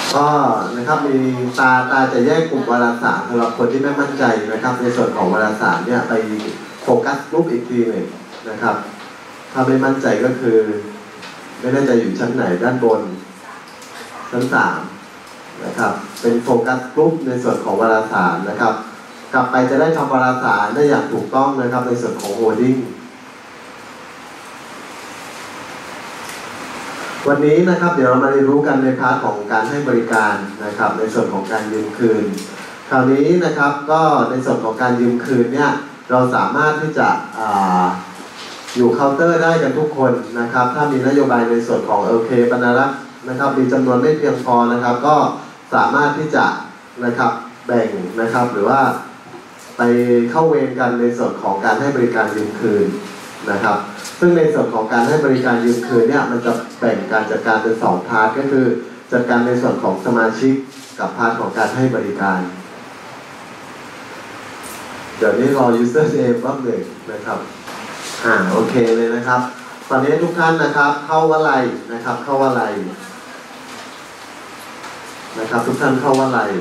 ก็นะครับมีตาจะแยกกลุ่มวารสารสำหรับคนที่ไม่มั่นใจนะครับในส่วนของวารสารเนี่ยไปโฟกัสกลุ่มอีกทีหนึ่งนะครับถ้าไม่มั่นใจก็คือไม่แน่ใจอยู่ชั้นไหนด้านบนชั้น3นะครับเป็นโฟกัสกลุ่มในส่วนของวารสารนะครับกลับไปจะได้ทำวารสารได้อย่างถูกต้องนะครับในส่วนของโฮดดิ้งวันนี้นะครับเดี๋ยวเรามาเรียนรู้กันในพาร์ทของการให้บริการนะครับในส่วนของการยืมคืนคราวนี้นะครับก็ในส่วนของการยืมคืนเนี่ยเราสามารถที่จะอยู่เคาน์เตอร์ได้กันทุกคนนะครับถ้ามีนโยบายในส่วนของโอเคบรรณารักษ์นะครับมีจำนวนไม่เพียงพอนะครับก็สามารถที่จะนะครับแบ่งนะครับหรือว่าไปเข้าเวรกันในส่วนของการให้บริการยืมคืนนะครับซึ่งในส่วนของการให้บริการยืมคืนเนี่ยมันจะแบ่งการจัดการเป็น2พาร์ทก็คือจัดการในส่วนของสมาชิกกับพาร์ทของการให้บริการเดี๋ยวนี้รอ user name บ้างเลยนะครับโอเคเลยนะครับตอนนี้ทุกท่านนะครับเข้าวลัยนะครับเข้าวลัยนะครับทุกท่านเข้าวลัย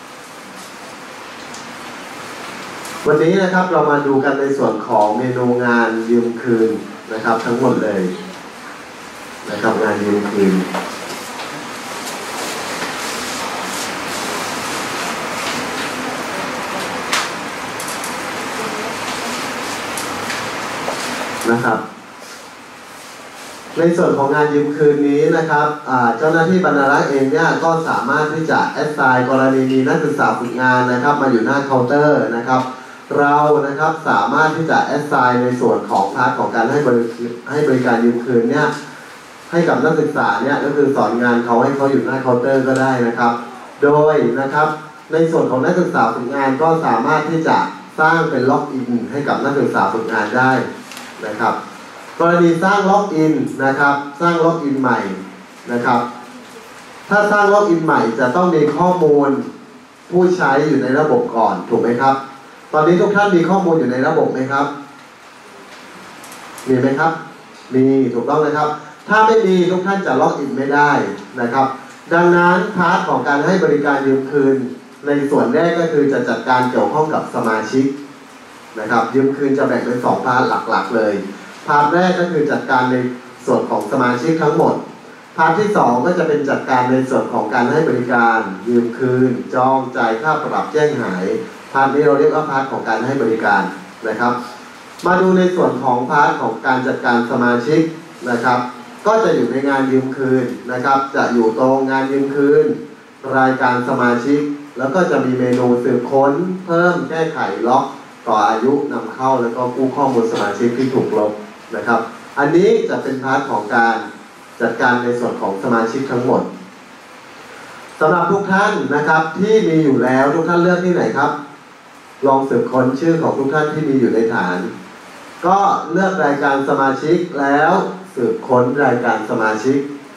วันนี้นะครับเรามาดูกันในส่วนของเมนูงานยืมคืนนะครับทั้งหมดเลยนะครับงานยืมคืนนะครับในส่วนของงานยืมคืนนี้นะครับเจ้าหน้าที่บรรณารักษ์เองเนี่ยก็สามารถที่จะแอดไซน์กรณีมีนักศึกษาฝึกงานนะครับมาอยู่หน้าเคาน์เตอร์นะครับเรานะครับสามารถที่จะแอดไซน์ในส่วนของพาร์ทของการให้บริการยืมคืนเนี่ยให้กับนักศึกษาเนี่ยก็คือสอนงานเขาให้เขาอยู่หน้าเคาน์เตอร์ก็ได้นะครับโดยนะครับในส่วนของนักศึกษาฝึกงานก็สามารถที่จะสร้างเป็นล็อกอินให้กับนักศึกษาฝึกงานได้นะครับกรณีสร้างล็อกอินนะครับสร้างล็อกอินใหม่นะครับถ้าสร้างล็อกอินใหม่จะต้องมีข้อมูลผู้ใช้อยู่ในระบบก่อนถูกไหมครับตอนนี้ทุกท่านมีข้อมูลอยู่ในระบบไหมครับมีไหมครับมีถูกต้องเลยครับถ้าไม่มีทุกท่านจะล็อกอินไม่ได้นะครับดังนั้นพาร์ทของการให้บริการยืมคืนในส่วนแรกก็คือจะจัดการเกี่ยวข้องกับสมาชิกนะครับยืมคืนจะแบ่งเป็น2พาร์ทหลักๆเลยพาร์ทแรกก็คือจัดการในส่วนของสมาชิกทั้งหมดพาร์ทที่2ก็จะเป็นจัดการในส่วนของการให้บริการยืมคืนจองจ่ายค่าปรับแจ้งหายพาร์ทนี้เราเรียกว่าพาร์ทของการให้บริการนะครับมาดูในส่วนของพาร์ทของการจัดการสมาชิกนะครับก็จะอยู่ในงานยืมคืนนะครับจะอยู่ตรงงานยืมคืนรายการสมาชิกแล้วก็จะมีเมนูสืบค้นเพิ่มแก้ไขล็อกต่ออายุนำเข้าแล้วก็กู้ข้อมูลสมาชิกที่ถูกลบนะครับอันนี้จะเป็นพาร์ทของการจัดการในส่วนของสมาชิกทั้งหมดสำหรับทุกท่านนะครับที่มีอยู่แล้วทุกท่านเลือกที่ไหนครับลองสืบค้นชื่อของทุกท่านที่มีอยู่ในฐานก็เลือกรายการสมาชิกแล้วสืบค้นรายการสมาชิก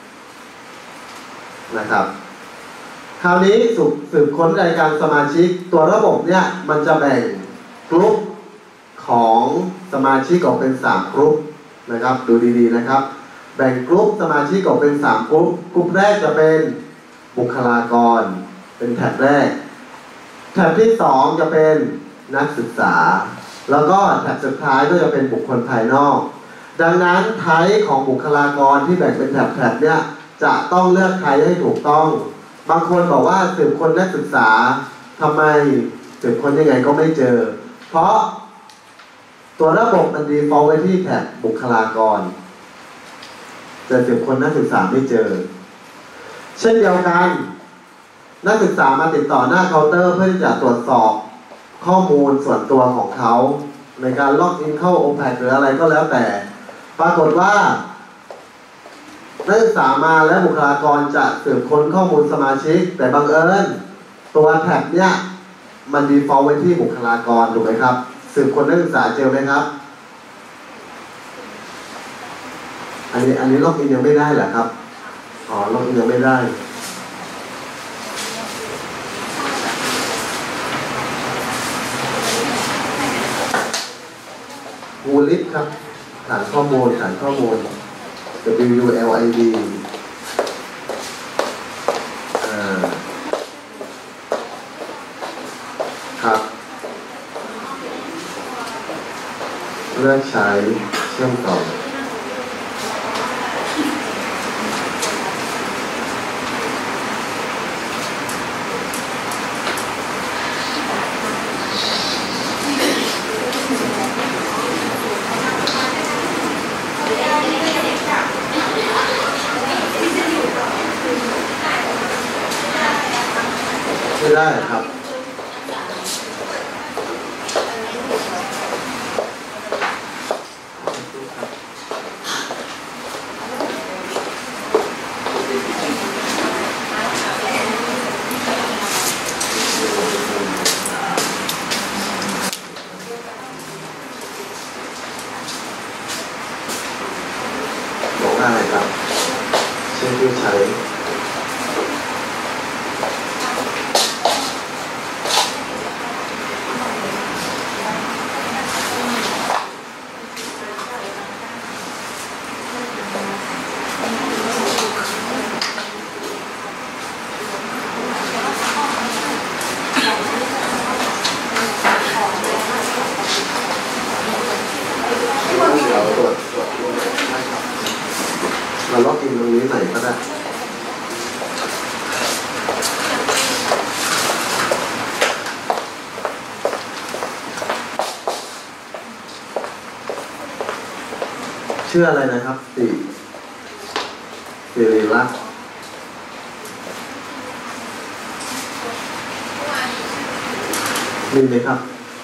นะครับคราวนี้สืบค้นรายการสมาชิกตัวระบบเนี่ยมันจะแบ่งกลุ่มของสมาชิกออกเป็น3กลุ่มนะครับดูดีๆนะครับแบ่งกลุ่มสมาชิกออกเป็น3กลุ่มแรกจะเป็นบุคลากรเป็นแถบแรกแถบที่2จะเป็นนักศึกษาแล้วก็แถบสุดท้ายก็จะเป็นบุคคลภายนอกดังนั้นไทป์ของบุคลากรที่แบ่งเป็นแถบเนี่ยจะต้องเลือกไทป์ให้ถูกต้องบางคนบอกว่าสืบค้นนักศึกษาทำไมสืบค้นยังไงก็ไม่เจอเพราะตัวระบบมันดีฟอลต์ไว้ที่แถบบุคลากรจะสืบค้นนักศึกษาไม่เจอเช่นเดียวกันนักศึกษามาติดต่อหน้าเคาน์เตอร์เพื่อที่จะตรวจสอบข้อมูลส่วนตัวของเขาในการล็อกอินเข้า OPAC หรืออะไรก็แล้วแต่ปรากฏว่านักศึกษามาและบุคลากรจะสืบค้นข้อมูลสมาชิกแต่บังเอิญตัวแท็บเนี้ยมันดีฟอลต์ไว้ที่บุคลากรถูกไหมครับสืบค้นนักศึกษาเจอไหมครับอันนี้ล็อกอินยังไม่ได้เหรอครับล็อกอินยังไม่ได้วูลิฟครับฐานข้อมูลWULID ครับเลือกใช้เชื่อมต่อไม่ได้ครับบอกว่าอะไรครับเชื่อผู้ใช้เราล็อกอินตรงนี้ไหนก็ได้ชื่ออะไรนะครับสิริรักษ์มีไหมครับ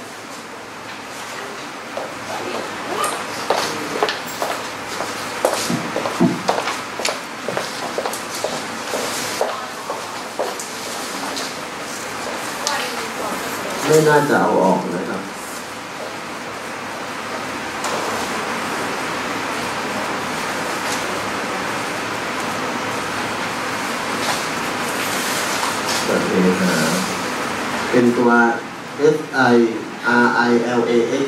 ไม่น่าจะเอาออกนะครับเปิดเพลงหาเป็นตัว SIRILAX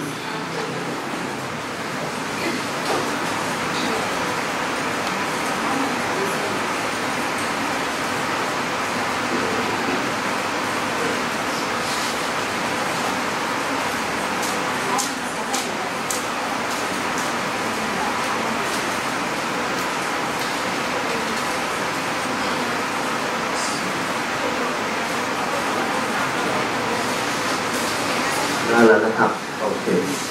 ได้แล้วนะครับโอเค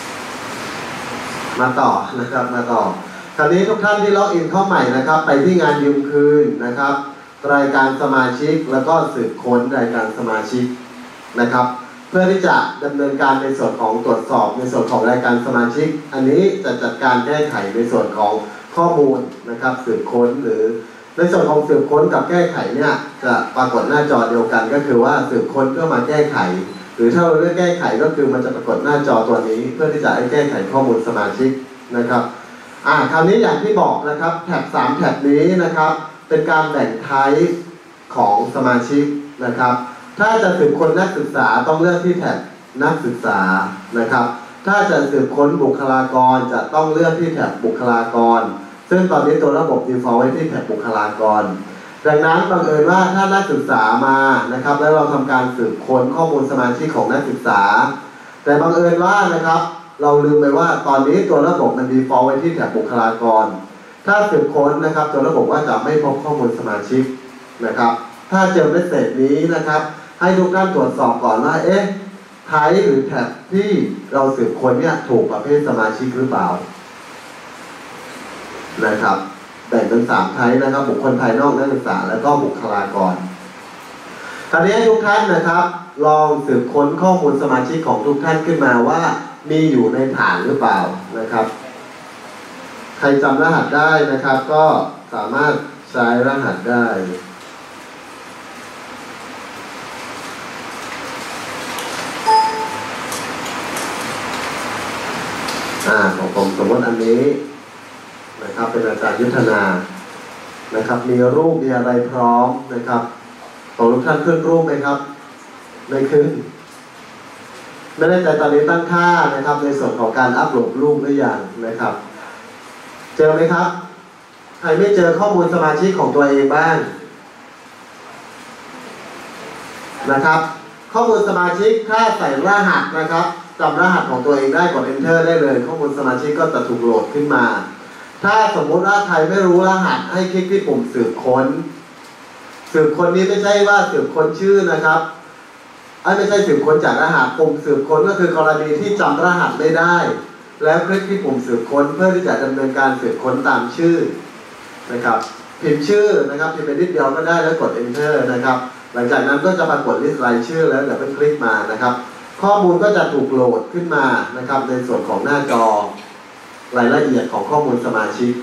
มาต่อนะครับมาต่อคราวนี้ทุกท่านที่ล็อกอินเข้าใหม่นะครับไปที่งานยืมคืนนะครับรายการสมาชิกแล้วก็สืบค้นรายการสมาชิกนะครับเพื่อที่จะดำเนินการในส่วนของตรวจสอบในส่วนของรายการสมาชิกอันนี้จะจัดการแก้ไขในส่วนของข้อมูลนะครับสืบค้นหรือในส่วนของสืบค้นกับแก้ไขเนี่ยจะปรากฏหน้าจอเดียวกันก็คือว่าสืบค้นเพื่อมาแก้ไขหรือถ้าเราเลือกแก้ไขก็คือมันจะปรากฏหน้าจอตัวนี้เพื่อที่จะให้แก้ไขข้อมูลสมาชิกนะครับคราวนี้อย่างที่บอกนะครับแท็บ3แท็บนี้นะครับเป็นการแบ่งไทป์ของสมาชิกนะครับถ้าจะสืบค้นนักศึกษาต้องเลือกที่แท็บนักศึกษานะครับถ้าจะสืบค้นบุคลากรจะต้องเลือกที่แท็บบุคลากรซึ่งตอนนี้ตัวระบบ default ไว้ที่แท็บบุคลากรดังนั้นบังเอิญว่าถ้านักศึกษามานะครับแล้วเราทำการสืบค้นข้อมูลสมาชิกของนักศึกษาแต่บังเอิญว่านะครับเราลืมไปว่าตอนนี้ตัวระบบมัน default ไว้ที่แท็บบุคลากรถ้าสืบค้นนะครับตัวระบบว่าจะไม่พบข้อมูลสมาชิกนะครับถ้าเจอเมสเสจนี้นะครับให้ทุกท่านตรวจสอบก่อนว่าไทป์หรือแท็บที่เราสืบค้นเนี่ยถูกประเภทสมาชิกหรือเปล่านะครับแบ่งเป็น3ไทป์นะครับบุคคลภายนอกนักศึกษาแล้วก็บุคลากรคราวนี้ให้ทุกท่านนะครับลองสืบค้นข้อมูลสมาชิกของทุกท่านขึ้นมาว่ามีอยู่ในฐานหรือเปล่านะครับใครจำรหัสได้นะครับก็สามารถใช้รหัสได้ของผมสมมติอันนี้นะครับเป็นอาจารย์ยุทธนานะครับมีรูปมีอะไรพร้อมนะครับของทุกท่านขึ้นรูปไหมครับไม่ขึ้นไม่แน่ใจตอนนี้ตั้งค่านะครับในส่วนของการอัปโหลดรูปหรือยังนะครับเจอไหมครับใครไม่เจอข้อมูลสมาชิกของตัวเองบ้างนะครับข้อมูลสมาชิกถ้าใส่รหัสนะครับจำรหัสของตัวเองได้กด enter ได้เลยข้อมูลสมาชิกก็จะถูกโหลดขึ้นมาถ้าสมมุติว่าใครไม่รู้รหัสให้คลิกที่ปุ่มสืบค้นนี้ไม่ใช่ว่าสืบค้นชื่อนะครับไม่ใช่สืบค้นจากรหัสปุ่มสืบค้นก็คือกรณีที่จำรหัสไม่ได้แล้วคลิกที่ปุ่มสืบค้นเพื่อที่จะดำเนินการสืบค้นตามชื่อนะครับพิมพ์ชื่อนะครับพิมพ์ไปนิดเดียวก็ได้แล้วกด enter นะครับหลังจากนั้นก็จะปรากฏลิสต์รายชื่อแล้วเดี๋ยวคลิกมานะครับข้อมูลก็จะถูกโหลดขึ้นมานะครับในส่วนของหน้าจอรายละเอียดของข้อมูลสมาชิก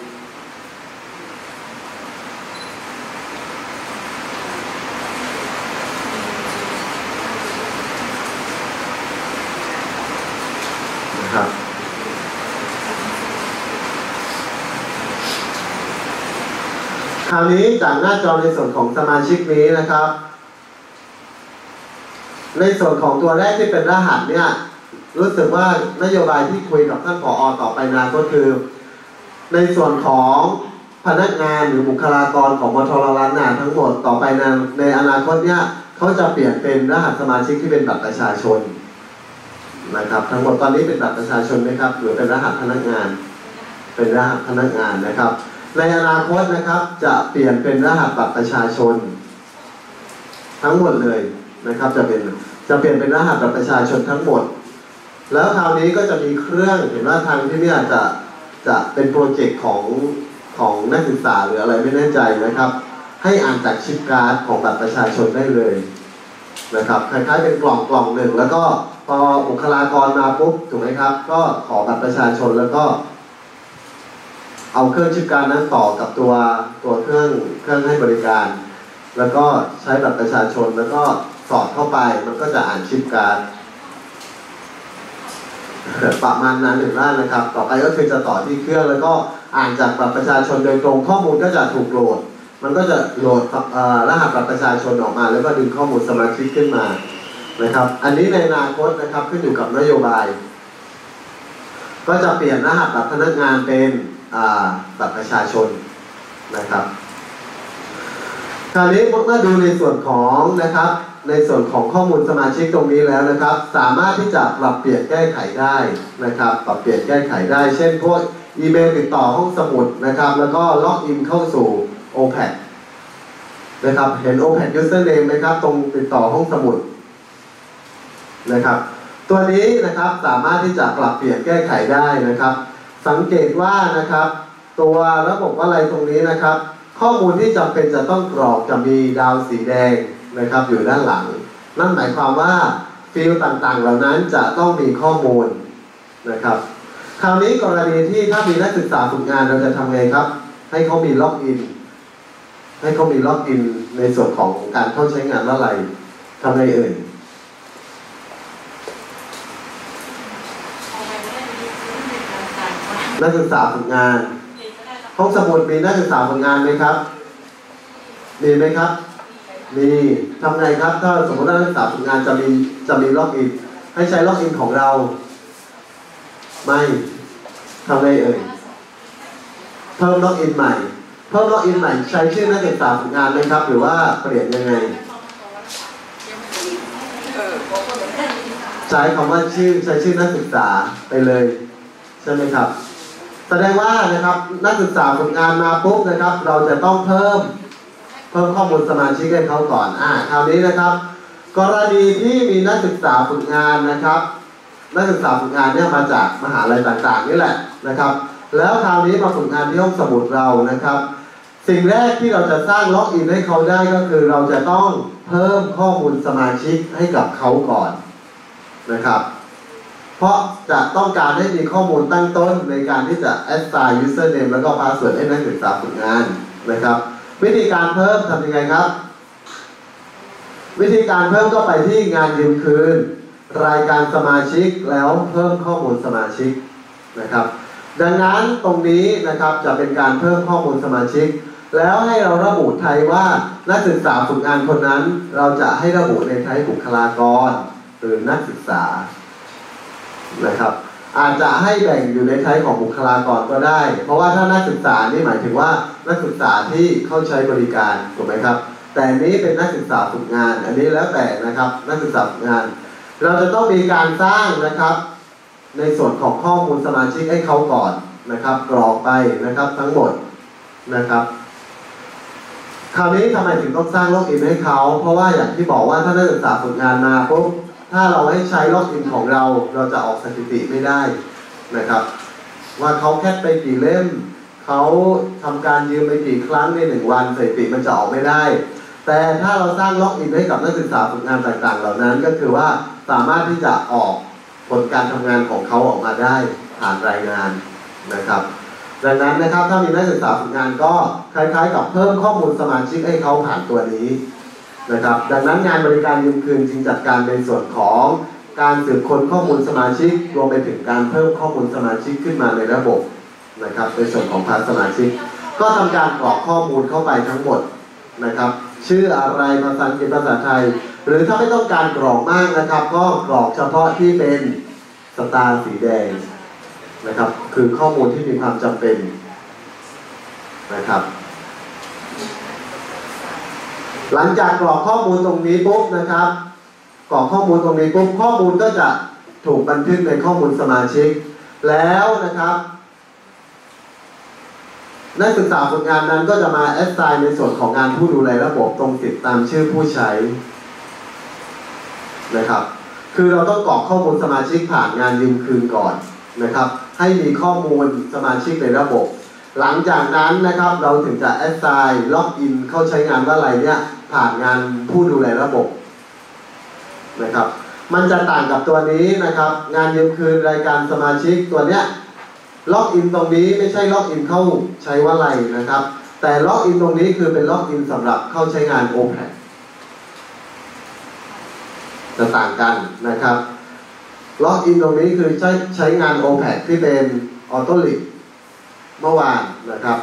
นะครับคราวนี้จากหน้าจอในส่วนของสมาชิกนี้นะครับในส่วนของตัวแรกที่เป็นรหัสเนี่ยรู้สึกว่านโยบายที่คุยกับท่านผอ.ต่อไปนะก็คือในส่วนของพนักงานหรือบุคลากรของมทร.ล้านนาทั้งหมดต่อไปในอนาคตเนี่ยเขาจะเปลี่ยนเป็นรหัสสมาชิกที่เป็นบัตรประชาชนนะครับทั้งหมดตอนนี้เป็นบัตรประชาชนไหมครับหรือเป็นรหัสพนักงานเป็นรหัสพนักงานนะครับในอนาคตนะครับจะเปลี่ยนเป็นรหัสบัตรประชาชนทั้งหมดเลยนะครับจะเปลี่ยนเป็นรหัสบัตรประชาชนทั้งหมดแล้วคราวนี้ก็จะมีเครื่องเห็นว่าทางที่เนี่ยจะเป็นโปรเจกต์ของนักศึกษาหรืออะไรไม่แน่ใจนะครับให้อ่านจากชิปการ์ดของบัตรประชาชนได้เลยนะครับคล้ายๆเป็นกล่องหนึ่งแล้วก็พอบุคลากรมาปุ๊บถูกไหมครับก็ขอบัตรประชาชนแล้วก็เอาเครื่องชิปการ์ดนั้นต่อกับตัวเครื่องให้บริการแล้วก็ใช้บัตรประชาชนแล้วก็สอดเข้าไปมันก็จะอ่านชิปการ์ดประมาณนั้นหนึ่งล้านนะครับต่อไปก็คือจะต่อที่เครื่องแล้วก็อ่านจากบัตรประชาชนโดยตรงข้อมูลก็จะถูกโหลดมันก็จะโหลดรหัสบัตรประชาชนออกมาแล้วก็ดึงข้อมูลสมาชิกขึ้นมานะครับอันนี้ในอนาคตนะครับขึ้นอยู่กับนโยบายก็จะเปลี่ยนรหัสบัตรพนักงานเป็นบัตรประชาชนนะครับคราวนี้เมื่อดูในส่วนของนะครับในส่วนของข้อมูลสมาชิกตรงนี้แล้วนะครับสามารถที่จะปรับเปลี่ยนแก้ไขได้นะครับปรับเปลี่ยนแก้ไขได้เช่นพวกอีเมลติดต่อห้องสมุดนะครับแล้วก็ล็อกอินเข้าสู่ OPAC นะครับเห็น OPAC username ไหมครับตรงติดต่อห้องสมุดนะครับตัวนี้นะครับสามารถที่จะปรับเปลี่ยนแก้ไขได้นะครับสังเกตว่านะครับตัวระบบอะไรตรงนี้นะครับข้อมูลที่จำเป็นจะต้องกรอกจะมีดาวสีแดงนะครับอยู่ด้านหลังนั่นหมายความว่าฟิลด์ต่างๆเหล่านั้นจะต้องมีข้อมูลนะครับคราวนี้กรณีที่ถ้ามีนักศึกษาฝึกงานเราจะทำไงครับให้เขามีล็อกอินในส่วนของการเข้าใช้งานอะไรทำไงเอ่ยนักศึกษาฝึกงานห้องสมุดมีนักศึกษาฝึกงานไหมครับมีไหมครับมีทำไงครับถ้าสมมตินักศึกษาฝึกงานจะมีล็อกอินให้ใช้ล็อกอินของเราไม่ทำไงเอ่ยเพิ่มล็อกอินใหม่ใช้ชื่อนักศึกษาฝึกงานไหมครับหรือว่าเปลี่ยนยังไงใช้คำว่าใช้ชื่อนักศึกษาไปเลยใช่ไหมครับแสดงว่านะครับนักศึกษาฝึกงานมาปุ๊บนะครับเราจะต้องเพิ่มข้อมูลสมาชิกให้เขาก่อนคราวนี้นะครับกรณีที่มีนักศึกษาฝึกงานนะครับนักศึกษาฝึกงานเนี่ยมาจากมหาลัยต่างๆนี่แหละนะครับแล้วคราวนี้มาฝึกงานที่ห้องสมุดเรานะครับสิ่งแรกที่เราจะสร้างล็อกอินให้เขาได้ก็คือเราจะต้องเพิ่มข้อมูลสมาชิกให้กับเขาก่อนนะครับเพราะจะต้องการให้มีข้อมูลตั้งต้นในการที่จะ assign username แล้วก็ password ให้นักศึกษาฝึกงานนะครับวิธีการเพิ่มทำยังไงครับวิธีการเพิ่มก็ไปที่งานยืมคืนรายการสมาชิกแล้วเพิ่มข้อมูลสมาชิกนะครับดังนั้นตรงนี้นะครับจะเป็นการเพิ่มข้อมูลสมาชิกแล้วให้เราระบุไทยว่านักศึกษาฝึกงานคนนั้นเราจะให้ระบุในไทยบุคลากรหรือนักศึกษานะครับอาจจะให้แบ่งอยู่ในไทป์ของบุคลากรก็ได้เพราะว่าถ้านักศึกษานี่หมายถึงว่านักศึกษาที่เข้าใช้บริการถูกไหมครับแต่นี้เป็นนักศึกษาฝึกงานอันนี้แล้วแต่นะครับนักศึกษาฝึกงานเราจะต้องมีการสร้างนะครับในส่วนของข้อมูลสมาชิกให้เขาก่อนนะครับกรอกไปนะครับทั้งหมดนะครับคราวนี้ทำไมถึงต้องสร้างล็อกอินให้เขาเพราะว่าอย่างที่บอกว่าถ้านักศึกษาฝึกงานมาปุ๊บถ้าเราให้ใช้ล็อกอินของเราจะออกสถิติไม่ได้นะครับว่าเขาแคปไปกี่เล่มเขาทำการยืมไปกี่ครั้งใน1 วันสถิติมันจะออกไม่ได้แต่ถ้าเราสร้างล็อกอินให้กับนักศึกษาฝึกงานต่างๆเหล่านั้นก็คือว่าสามารถที่จะออกผลการทำงานของเขาออกมาได้ผ่านรายงานนะครับดังนั้นนะครับถ้ามีนักศึกษาฝึกงานก็คล้ายๆกับเพิ่มข้อมูลสมาชิกให้เขาผ่านตัวนี้นะครับดังนั้นงานบริการยืมคืนจึงจัดการในส่วนของการสืบค้นข้อมูลสมาชิกรวมไปถึงการเพิ่มข้อมูลสมาชิกขึ้นมาในระบบนะครับในส่วนของพาร์ทสมาชิกก็ทำการกรอกข้อมูลเข้าไปทั้งหมดนะครับชื่ออะไรภาษาอังกฤษภาษาไทยหรือถ้าไม่ต้องการกรอกมากนะครับก็กรอกเฉพาะที่เป็นสตาร์สีแดงนะครับคือข้อมูลที่มีความจำเป็นนะครับหลังจากกรอกข้อมูลตรงนี้ปุ๊บนะครับกรอกข้อมูลตรงนี้ปุ๊บข้อมูลก็จะถูกบันทึกในข้อมูลสมาชิกแล้วนะครับนักศึกษาฝึกงานนั้นก็จะมาแอสไซน์ในส่วนของงานผู้ดูแลระบบตรงติดตามชื่อผู้ใช้นะครับคือเราต้องกรอกข้อมูลสมาชิกผ่านงานยืมคืนก่อนนะครับให้มีข้อมูลสมาชิกในระบบหลังจากนั้นนะครับเราถึงจะแอสไซน์ล็อกอินเข้าใช้งานว่าอะไรเนี่ยผ่านงานผู้ดูแลระบบนะครับมันจะต่างกับตัวนี้นะครับงานยืมคืนรายการสมาชิกตัวเนี้ยล็อกอินตรงนี้ไม่ใช่ล็อกอินเข้าใช้ว่าอะไรนะครับแต่ล็อกอินตรงนี้คือเป็นล็อกอินสำหรับเข้าใช้งาน OPAC จะต่างกันนะครับล็อกอินตรงนี้คือใช้งาน OPAC ที่เป็นออโต้ลิกเมื่อวานนะครับ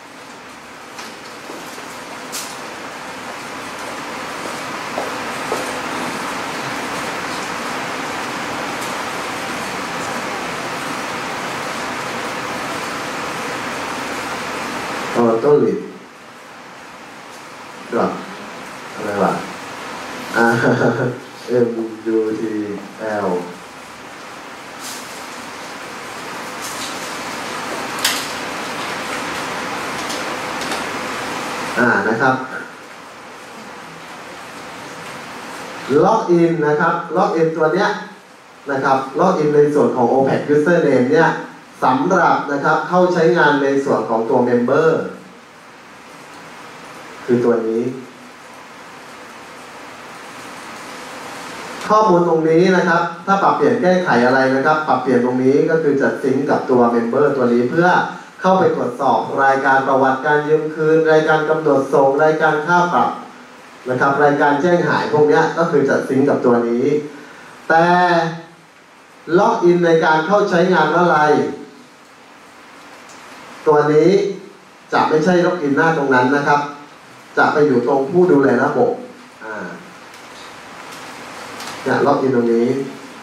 ออโต้ลิกกับอะไรวะMUTLนะครับล็อกอินนะครับล็อกอินตัวเนี้ยนะครับล็อกอินในส่วนของ OPAC Username เนี่ยสำหรับนะครับเข้าใช้งานในส่วนของตัว Member คือตัวนี้ข้อมูลตรงนี้นะครับถ้าปรับเปลี่ยนแก้ไขอะไรนะครับปรับเปลี่ยนตรงนี้ก็คือจัดซิงก์กับตัว Member ตัวนี้เพื่อเข้าไปตรวจสอบรายการประวัติการยืมคืนรายการกำหนดส่งรายการค่าปรับนะครับรายการแจ้งหายพวกนี้ก็คือจัดซิงก์กับตัวนี้แต่ล็อกอินในการเข้าใช้งานอะไรตัวนี้จะไม่ใช่ล็อกอินหน้าตรงนั้นนะครับจะไปอยู่ตรงผู้ดูแลระบบเนี่ยล็อกอินตรงนี้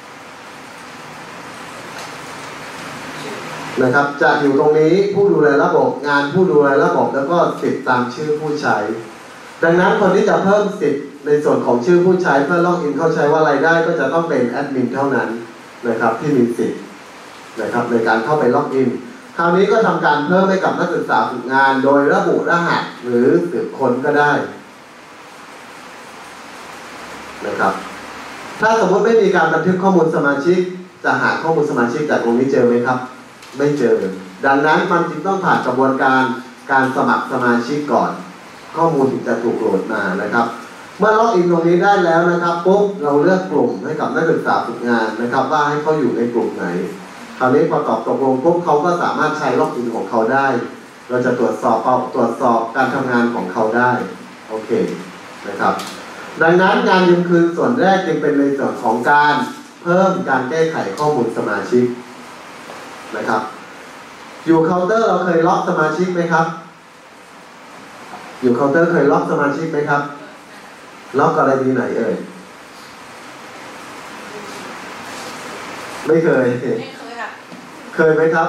นะครับจะอยู่ตรงนี้ผู้ดูแลระบบงานผู้ดูแลระบบแล้วก็สิทธิ์ตามชื่อผู้ใช้ดังนั้นคนที่จะเพิ่มสิทธิ์ในส่วนของชื่อผู้ใช้เพื่อล็อกอินเข้าใช้ว่ารายได้ก็จะต้องเป็นแอดมินเท่านั้นนะครับที่มีสิทธิ์นะครับในการเข้าไปล็อกอินคราวนี้ก็ทำการเพิ่มให้กับนักศึกษาฝึกงานโดยระบุรหัสหรือสืบค้นก็ได้นะครับถ้าสมมติไม่มีการบันทึกข้อมูลสมาชิกจะหาข้อมูลสมาชิกจากตรงนี้เจอไหมครับไม่เจอดังนั้นมันจึงต้องผ่านกระบวนการสมัครสมาชิกก่อนข้อมูลถึงจะถูกโหลดมานะครับเมื่อล็อกอินตรงนี้ได้แล้วนะครับปุ๊บเราเลือกกลุ่มให้กับนักศึกษาฝึกงานนะครับว่าให้เขาอยู่ในกลุ่มไหนคราวนี้พอตอบตกลงปุ๊บเขาก็สามารถใช้ล็อกอินของเขาได้เราจะตรวจสอบการทำงานของเขาได้โอเคนะครับดังนั้นการยืมคืนส่วนแรกจึงเป็นในส่วนของการเพิ่มการแก้ไขข้อมูลสมาชิกนะครับอยู่เคาน์เตอร์เราเคยล็อกสมาชิกไหมครับอยู่เคาน์เตอร์เคยล็อกสมาชิกไหมครับล็อกกรณีไหนเอ่ยไม่เคยค่ะเคยไหมครับ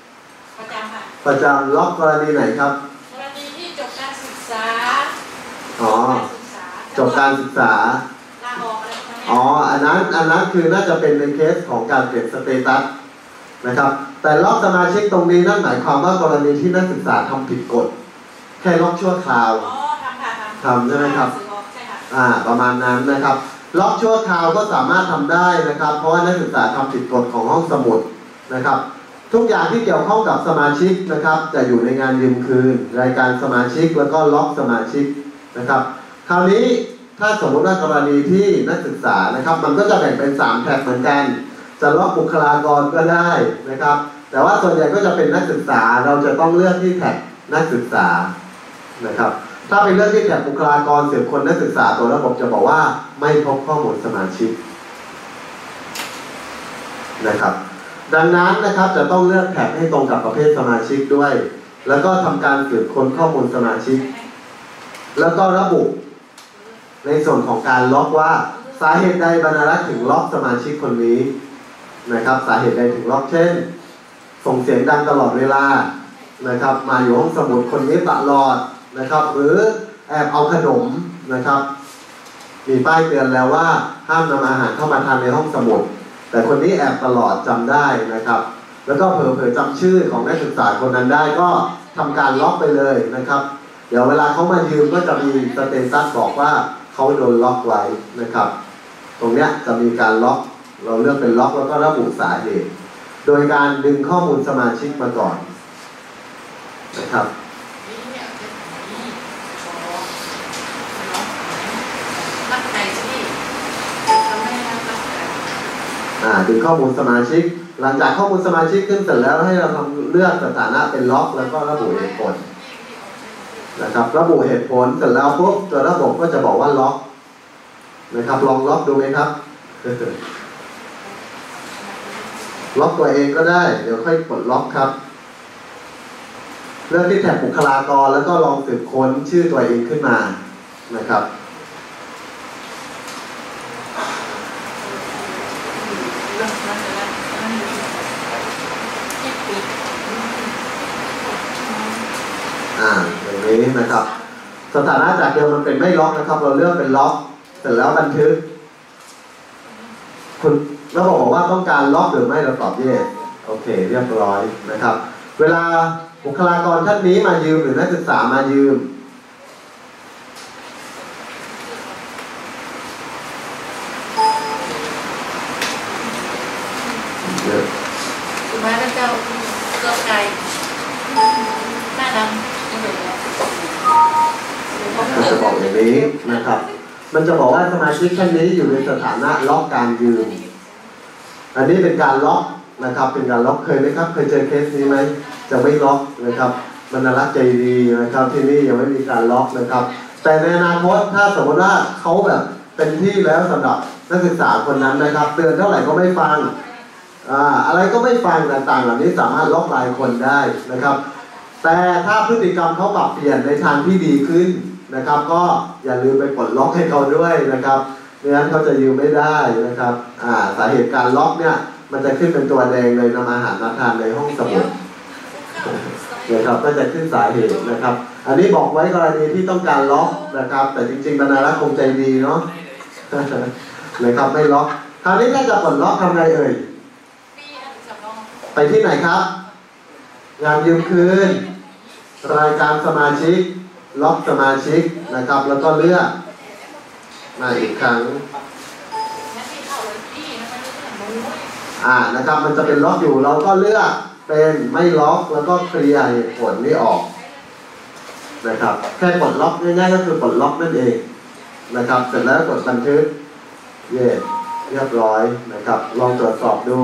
ประจำค่ะประจำล็อกกรณีไหนครับกรณีที่จบการศึกษาอ๋อจบการศึกษาลาออกอะไรพวกนี้อ๋ออันนั้นคือน่าจะเป็นในเคสของการเปลี่ยนสเตตัสนะครับแต่ล็อกสมาชิกตรงนี้นั่นหมายความว่ากรณีที่นักศึกษาทำผิดกฎแค่ล็อกชั่วคราวทำใช่ไหมครับประมาณนั้นนะครับล็อกชั่วคราวก็สามารถทำได้นะครับเพราะว่านักศึกษาทำผิดกฎของห้องสมุดนะครับทุกอย่างที่เกี่ยวข้องกับสมาชิกนะครับจะอยู่ในงานยืมคืนรายการสมาชิกแล้วก็ล็อกสมาชิกนะครับคราวนี้ถ้าสมมติว่ากรณีที่นักศึกษานะครับมันก็จะแบ่งเป็น3แท็กเหมือนกันจะล็อกบุคลากรก็ได้นะครับแต่ว่าส่วนใหญ่ก็จะเป็นนักศึกษาเราจะต้องเลือกที่แท็กนักศึกษานะครับถ้าเป็นเรื่องที่แท็กบุคลากรสืบคนนักศึกษาตัวระบบจะบอกว่าไม่พบข้อมูลสมาชิกนะครับดังนั้นนะครับจะต้องเลือกแท็กให้ตรงกับประเภทสมาชิกด้วยแล้วก็ทำการสืบค้นข้อมูลสมาชิกแล้วก็ระบุในส่วนของการล็อกว่าสาเหตุใดบรรณารักษ์ถึงล็อกสมาชิกคนนี้นะครับสาเหตุใดถึงล็อกเช่นส่งเสียงดังตลอดเวลานะครับมาอยู่ห้องสมุดคนนี้ตลอดนะครับหรือแอบเอาขนมนะครับมีป้ายเตือนแล้วว่าห้ามนำอาหารเข้ามาทานในห้องสมุดแต่คนนี้แอบตลอดจำได้นะครับแล้วก็เผลอๆจำชื่อของนักศึกษาคนนั้นได้ก็ทำการล็อกไปเลยนะครับเดี๋ยวเวลาเขามายืมก็จะมีสเตตัสบอกว่าเขาโดนล็อกไว้นะครับตรงเนี้ยจะมีการล็อกเราเลือกเป็นล็อกแล้วก็ระบุสาเหตุโดยการดึงข้อมูลสมาชิกมาก่อนนะครับดึงข้อมูลสมาชิกหลังจากข้อมูลสมาชิกขึ้นเสร็จแล้วให้เราทำเลือกสถานะเป็นล็อกแล้วก็ระบุเหตุผลนะครับระบุเหตุผลเสร็จแล้วปุ๊บตัวระบบก็จะบอกว่าล็อกนะครับลองล็อกดูไหมครับ ล็อกตัวเองก็ได้เดี๋ยวค่อยกดล็อกครับเลือกที่แท็บบุคลากรแล้วก็ลองสืบค้นชื่อตัวเองขึ้นมานะครับอย่างนี้นะครับสถานะจากเดิมมันเป็นไม่ล็อกนะครับเราเลือกเป็นล็อกเสร็จแล้วบันทึกคุณระบบบอกว่าต้องการล็อกหรือไม่เราตอบ yes โอเคเรียบร้อยนะครับเวลาบุคลากรท่านนี้มายืมหรือนักศึกษามายืมคุณแม่เป็นเจ้าเจ้าไก่แม่ดำมันจะบอกอย่างนี้นะครับมันจะบอกว่าสมาชิกท่านนี้อยู่ในสถานะล็อกการยืมอันนี้เป็นการล็อกนะครับเป็นการล็อกเคยไหมครับเคยเจอเคสนี้ไหมจะไม่ล็อกนะครับบรรณารักษ์ใจดีนะครับที่นี่ยังไม่มีการล็อกนะครับแต่ในอนาคตถ้าสมมติว่าเขาแบบเป็นที่แล้วสำหรับนักศึกษาคนนั้นนะครับเตือนเท่าไหร่ก็ไม่ฟังอะไรก็ไม่ฟังต่างๆเหล่านี้สามารถล็อกรายคนได้นะครับแต่ถ้าพฤติกรรมเขาปรับเปลี่ยนในทางที่ดีขึ้นนะครับก็อย่าลืมไปปลดล็อกให้เขาด้วยนะครับไม่งั้นเขาจะยืมไม่ได้นะครับสาเหตุการล็อกเนี่ยมันจะขึ้นเป็นตัวแดงเลยนำอาหารมาทานในห้องสมุดนะครับก็จะขึ้นสาเหตุนะครับอันนี้บอกไว้กรณีที่ต้องการล็อกนะครับแต่จริงๆบรรณารักษ์คงใจดีเนาะนะครับไม่ล็อกคราวนี้ถ้าจะปลดล็อกทำไงเอ่ยไปที่ไหนครับงานยืมคืนรายการสมาชิกล็อกสมาชิกนะครับแล้วก็เลือกมาอีกครั้งนะครับมันจะเป็นล็อกอยู่เราก็เลือกเป็นไม่ล็อกแล้วก็เคลียร์เหตุผลนี้ออกนะครับแค่กดล็อกง่ายๆก็คือกดล็อกนั่นเองนะครับเสร็จแล้วกดบันทึกเรียบร้อยนะครับลองตรวจสอบดู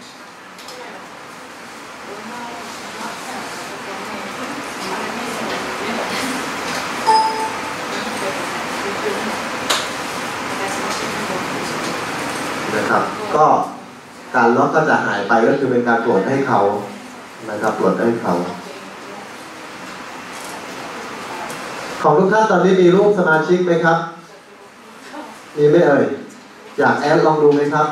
นะครับก็การล็อกก็จะหายไปก็คือเป็นการตรวจให้เขานะครับตรวจให้เขาของทุกท่านตอนนี้มีรูปสมาชิกไหมครับมีไหมเอ่ยอยากแอดลองดูไหมครับ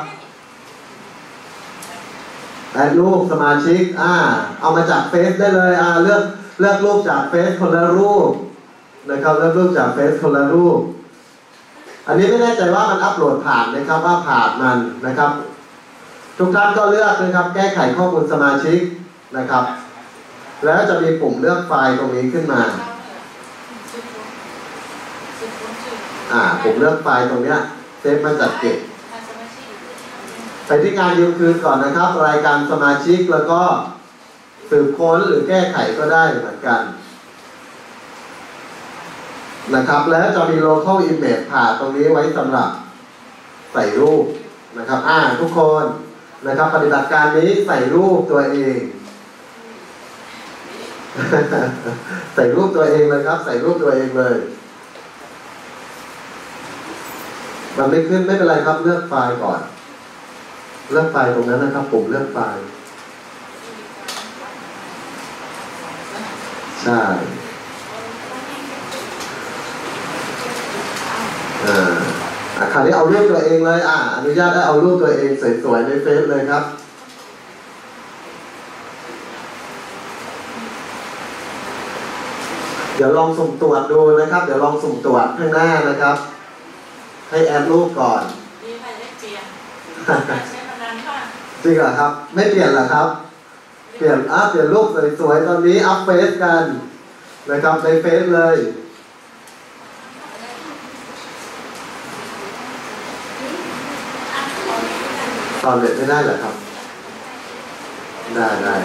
แอดรูปสมาชิกเอามาจากเฟซได้เลยเลือกรูปจากเฟซคนละรูปนะครับเริ่มรูปจากเฟซคนละรูปอันนี้ไม่แน่ใจว่ามันอัปโหลดผ่านนะครับว่าผ่านมันนะครับ ทุกท่านก็เลือกนะครับแก้ไขข้อมูลสมาชิกนะครับแล้วจะมีปุ่มเลือกไฟล์ตรงนี้ขึ้นมาปุ่มเลือกไฟล์ตรงเนี้ยเซฟมาจัดเก็บไปที่งานยืมคืนก่อนนะครับรายการสมาชิกแล้วก็สืบค้นหรือแก้ไขก็ได้เหมือนกันนะครับแล้วจะมี local image ผ่าตรงนี้ไว้สำหรับใส่รูปนะครับทุกคนนะครับปฏิบัติการนี้ใส่รูปตัวเอง ใส่รูปตัวเองเลยครับใส่รูปตัวเองเลยมันไม่ขึ้นไม่เป็นไรครับเลือกไฟล์ก่อนเลือกไฟล์ตรงนั้นนะครับปุ่มเลือกไฟล์ใช่คราวนี้เอารูปตัวเองเลยอนุญาตได้เอารูปตัวเองสวยๆในเฟซเลยครับเดี๋ยวลองสุ่มตรวจดูนะครับเดี๋ยวลองสุ่มตรวจข้างหน้านะครับให้แอดรูปก่อนมีใครได้เปลี่ยนใช้พนันป่ะจริงเหรอครับไม่เปลี่ยนเหรอครับเปลี่ยนเปลี่ยนรูปสวยๆตอนนี้อัพเฟซกันนะครับในเฟซเลยตอนเด็ดไม่ได้เหรอครับได้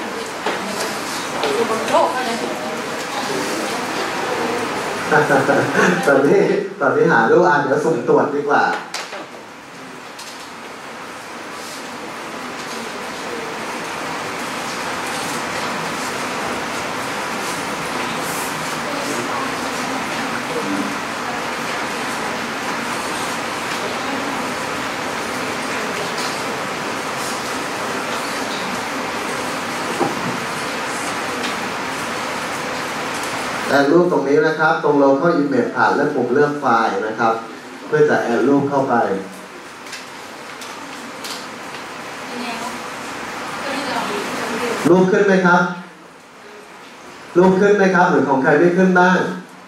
ตอนนี้หารูปเดี๋ยวสุ่มตรวจดีกว่าแอดรูปตรงนี้นะครับตรง local image ผ่านและปุ่มเลือกไฟล์นะครับเพื่อจะแอดรูปเข้าไปรูปขึ้นไหมครับรูปขึ้นไหมครับหรือของใครไม่ขึ้นบ้าง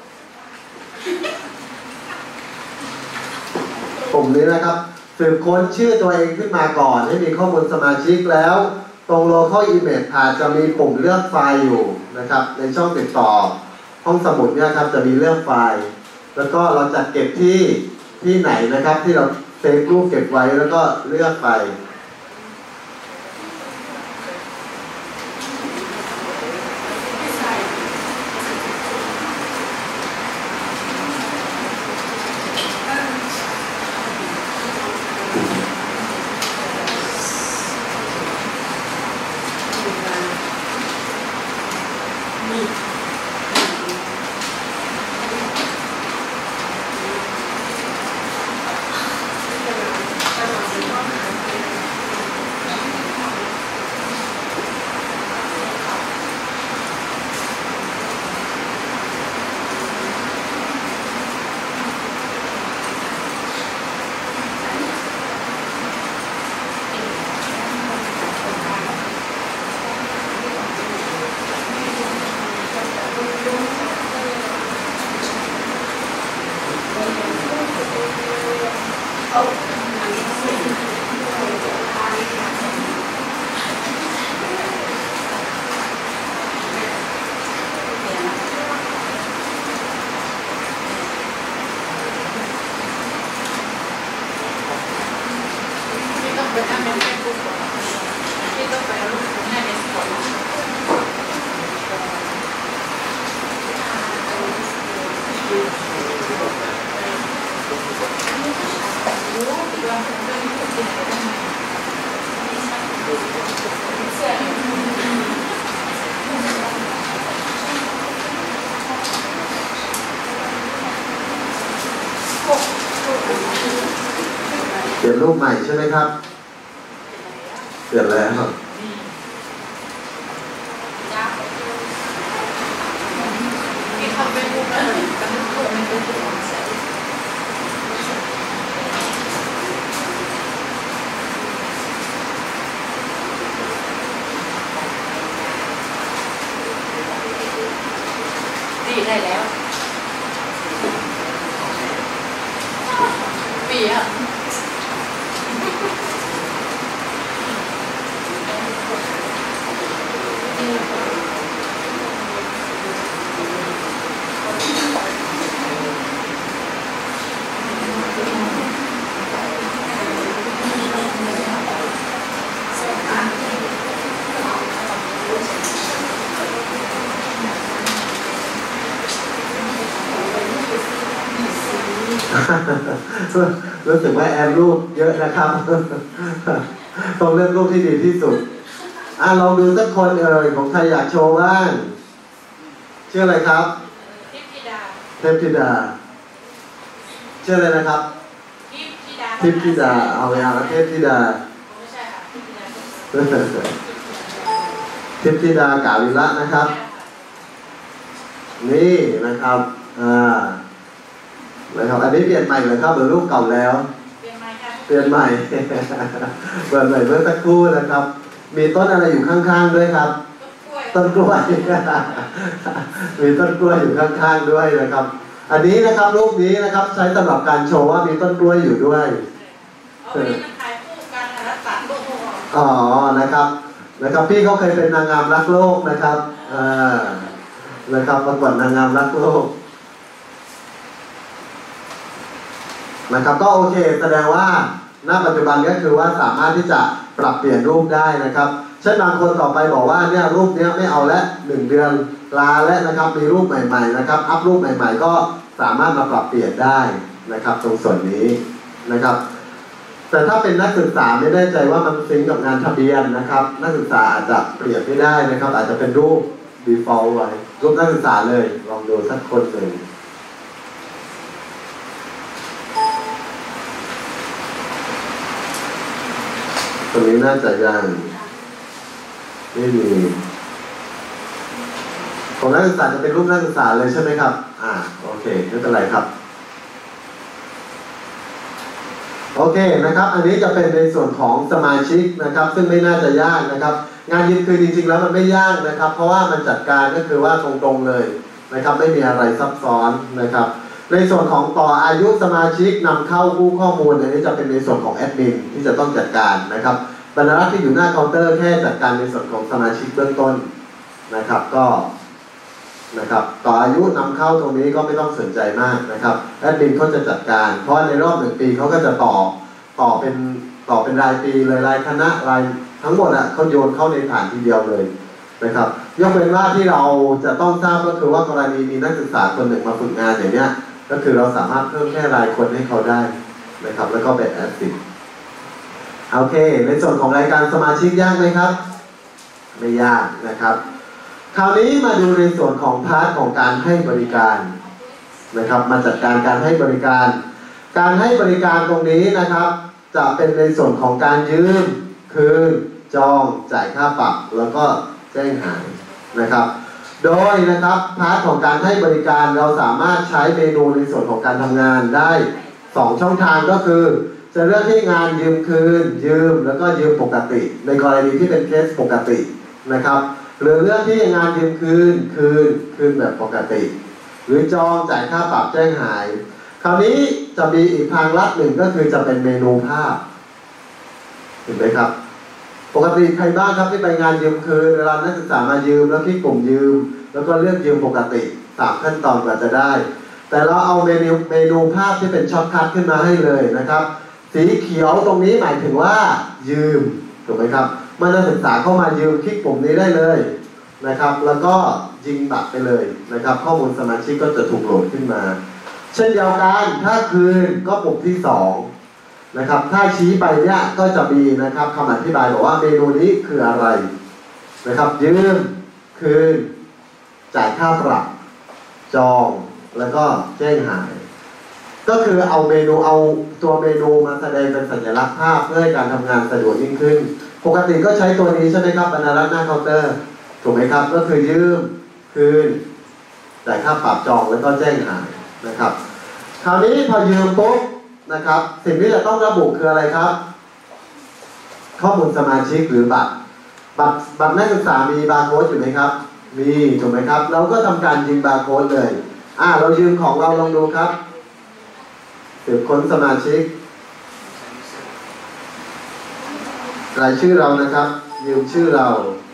ปุ่มนี้นะครับสืบค้นชื่อตัวเองขึ้นมาก่อนให้มีข้อมูลสมาชิกแล้วตรง local image ผ่านจะมีปุ่มเลือกไฟล์อยู่นะครับในช่องติดต่อห้องสมุดเนี่ยครับจะมีเลือกไฟล์แล้วก็เราจัดเก็บที่ไหนนะครับที่เราเซฟรูปเก็บไว้แล้วก็เลือกไปเปลี่ยนรูปใหม่ใช่ไหมครับเปลี่ยนแล้วได้แล้วรู้สึกว่าแอนรูปเยอะนะครับ ต้องเลือกรูปที่ดีที่สุดลองดูสักคนของใครอยากโชว์บ้างชื่ออะไรครับเทพธิดาเทพธิดาชื่ออะไรนะครับเทพธิดาเอาไปเอาเทพธิดาไม่ใช่ค่ะเทพธิดากาวิระนะครับนี่นะครับนะครับอันนี้เปลี่ยนใหม่เลยครับหรือรูปเก่าแล้วเปลี่ยนใหม่ค่ะเปลี่ยนใหม่ เปลี่ยนใหม่เมื่อสักครู่นะครับมีต้นอะไรอยู่ข้างๆด้วยครับต้นกล้วย มีต้นกล้วยอยู่ข้างๆด้วยนะครับอันนี้นะครับรูปนี้นะครับใช้สำหรับการโชว์ว่ามีต้นกล้วยอยู่ด้วยเอาไปมันถ่ายคู่กันรักษาโลกนะครับพี่เขาเคยเป็นนางงามรักโลกนะครับนะครับประกวดนางงามรักโลกนะครับก็โอเคแสดงว่าณปัจจุบันก็คือว่าสามารถที่จะปรับเปลี่ยนรูปได้นะครับเช่นบางคนต่อไปบอกว่าเนี่ยรูปนี้ไม่เอาและ1 เดือนลาและนะครับมีรูปใหม่ๆนะครับอัพรูปใหม่ๆก็สามารถมาปรับเปลี่ยนได้นะครับตรงส่วนนี้นะครับแต่ถ้าเป็นนักศึกษาไม่แน่ใจว่ามันซิงกับงานทะเบียนนะครับนักศึกษาอาจจะเปลี่ยนไม่ได้นะครับอาจจะเป็นรูป default ไว้รูปนักศึกษาเลยลองดูสักคนหนึ่งตรงนี้น่าจะยังไม่มีของนักศึกษาจะเป็นรูปนักศึกษาเลยใช่ไหมครับโอเคไม่เป็นไรครับโอเคนะครับอันนี้จะเป็นในส่วนของสมาชิกนะครับซึ่งไม่น่าจะยากนะครับงานยืนคืนจริงๆแล้วมันไม่ยากนะครับเพราะว่ามันจัดการก็คือว่าตรงๆเลยนะครับไม่มีอะไรซับซ้อนนะครับในส่วนของต่ออายุสมาชิกนำเข้ากู้ข้อมูลอันนี้จะเป็นในส่วนของแอดมินที่จะต้องจัดการนะครับบรรณารักษ์ที่อยู่หน้าเคาน์เตอร์แค่จัดการในส่วนของสมาชิกเบื้องต้นนะครับก็นะครับต่ออายุนำเข้าตรงนี้ก็ไม่ต้องสนใจมากนะครับแอดมินเขาจะจัดการเพราะในรอบ1 ปีเขาก็จะต่อเป็นรายปีเลยรายคณะรายทั้งหมดเขาโยนเข้าในฐานทีเดียวเลยนะครับยกเว้นว่าที่เราจะต้องทราบก็คือว่ากรณีมีนักศึกษาคนหนึ่งมาฝึกงานอย่างเนี้ยก็คือเราสามารถเพิ่มแค่รายคนให้เขาได้นะครับแล้วก็เป็นแอดมินโอเคในส่วนของรายการสมาชิกยากไหมครับไม่ยากนะครับคราวนี้มาดูในส่วนของพาร์ทของการให้บริการนะครับมาจัดการการให้บริการตรงนี้นะครับจะเป็นในส่วนของการยืมคืนจองจ่ายค่าปรับแล้วก็แจ้งหายนะครับโดยนะครับพาร์ทของการให้บริการเราสามารถใช้เมนูในส่วนของการทำงานได้2 ช่องทางก็คือจะเลือกที่งานยืมคืนยืมแล้วก็ยืมปกติในกรณีที่เป็นเคสปกตินะครับหรือเลือกที่งานยืมคืนแบบปกติหรือจองจ่ายค่าปรับแจ้งหายคราวนี้จะมีอีกทางลัดหนึ่งก็คือจะเป็นเมนูภาพเห็นไหมครับปกติใครบ้างครับที่ไปงานยืมคืนเวลานักศึกษามายืมแล้วที่กลุ่มยืมแล้วก็เลือกยืมปกติ3 ขั้นตอนกว่าจะได้แต่เราเอาเมนูภาพที่เป็นช็อตคัทขึ้นมาให้เลยนะครับสีเขียวตรงนี้หมายถึงว่ายืมถูกไหมครับเมื่อนักศึกษาเข้ามายืมคลิกปุ่มนี้ได้เลยนะครับแล้วก็ยิงบัตรไปเลยนะครับข้อมูลสมาชิกก็จะถูกโหลดขึ้นมาเช่นเดียวกันถ้าคืนก็ปุ่มที่2นะครับถ้าชี้ไปเนี่ยก็จะมีนะครับคำอธิบายบอกว่าเมนูนี้คืออะไรนะครับยืมคืนจ่ายค่าปรับจองแล้วก็แจ้งหายก็คือเอาตัวเมนูมาแสดงเป็นสัญลักษณ์ภาพเพื่อให้การทำงานสะดวกยิ่งขึ้นปกติก็ใช้ตัวนี้ใช่ไหมครับบรรณารักษ์หน้าเคาน์เตอร์ถูกไหมครับก็คือยืมคืนจ่ายค่าปรับจองแล้วก็แจ้งหายนะครับคราวนี้พอยืมปุ๊บนะครับสิ่งที่จะต้องระบุคืออะไรครับข้อมูลสมาชิกหรือบัตรนักศึกษามีบาร์โค้ดอยู่ไหมครับมีถูกไหมครับเราก็ทำการยิงบาร์โค้ดเลยเรายืมของเราลองดูครับสืบค้นสมาชิกรายชื่อเรานะครับยืมชื่อเรา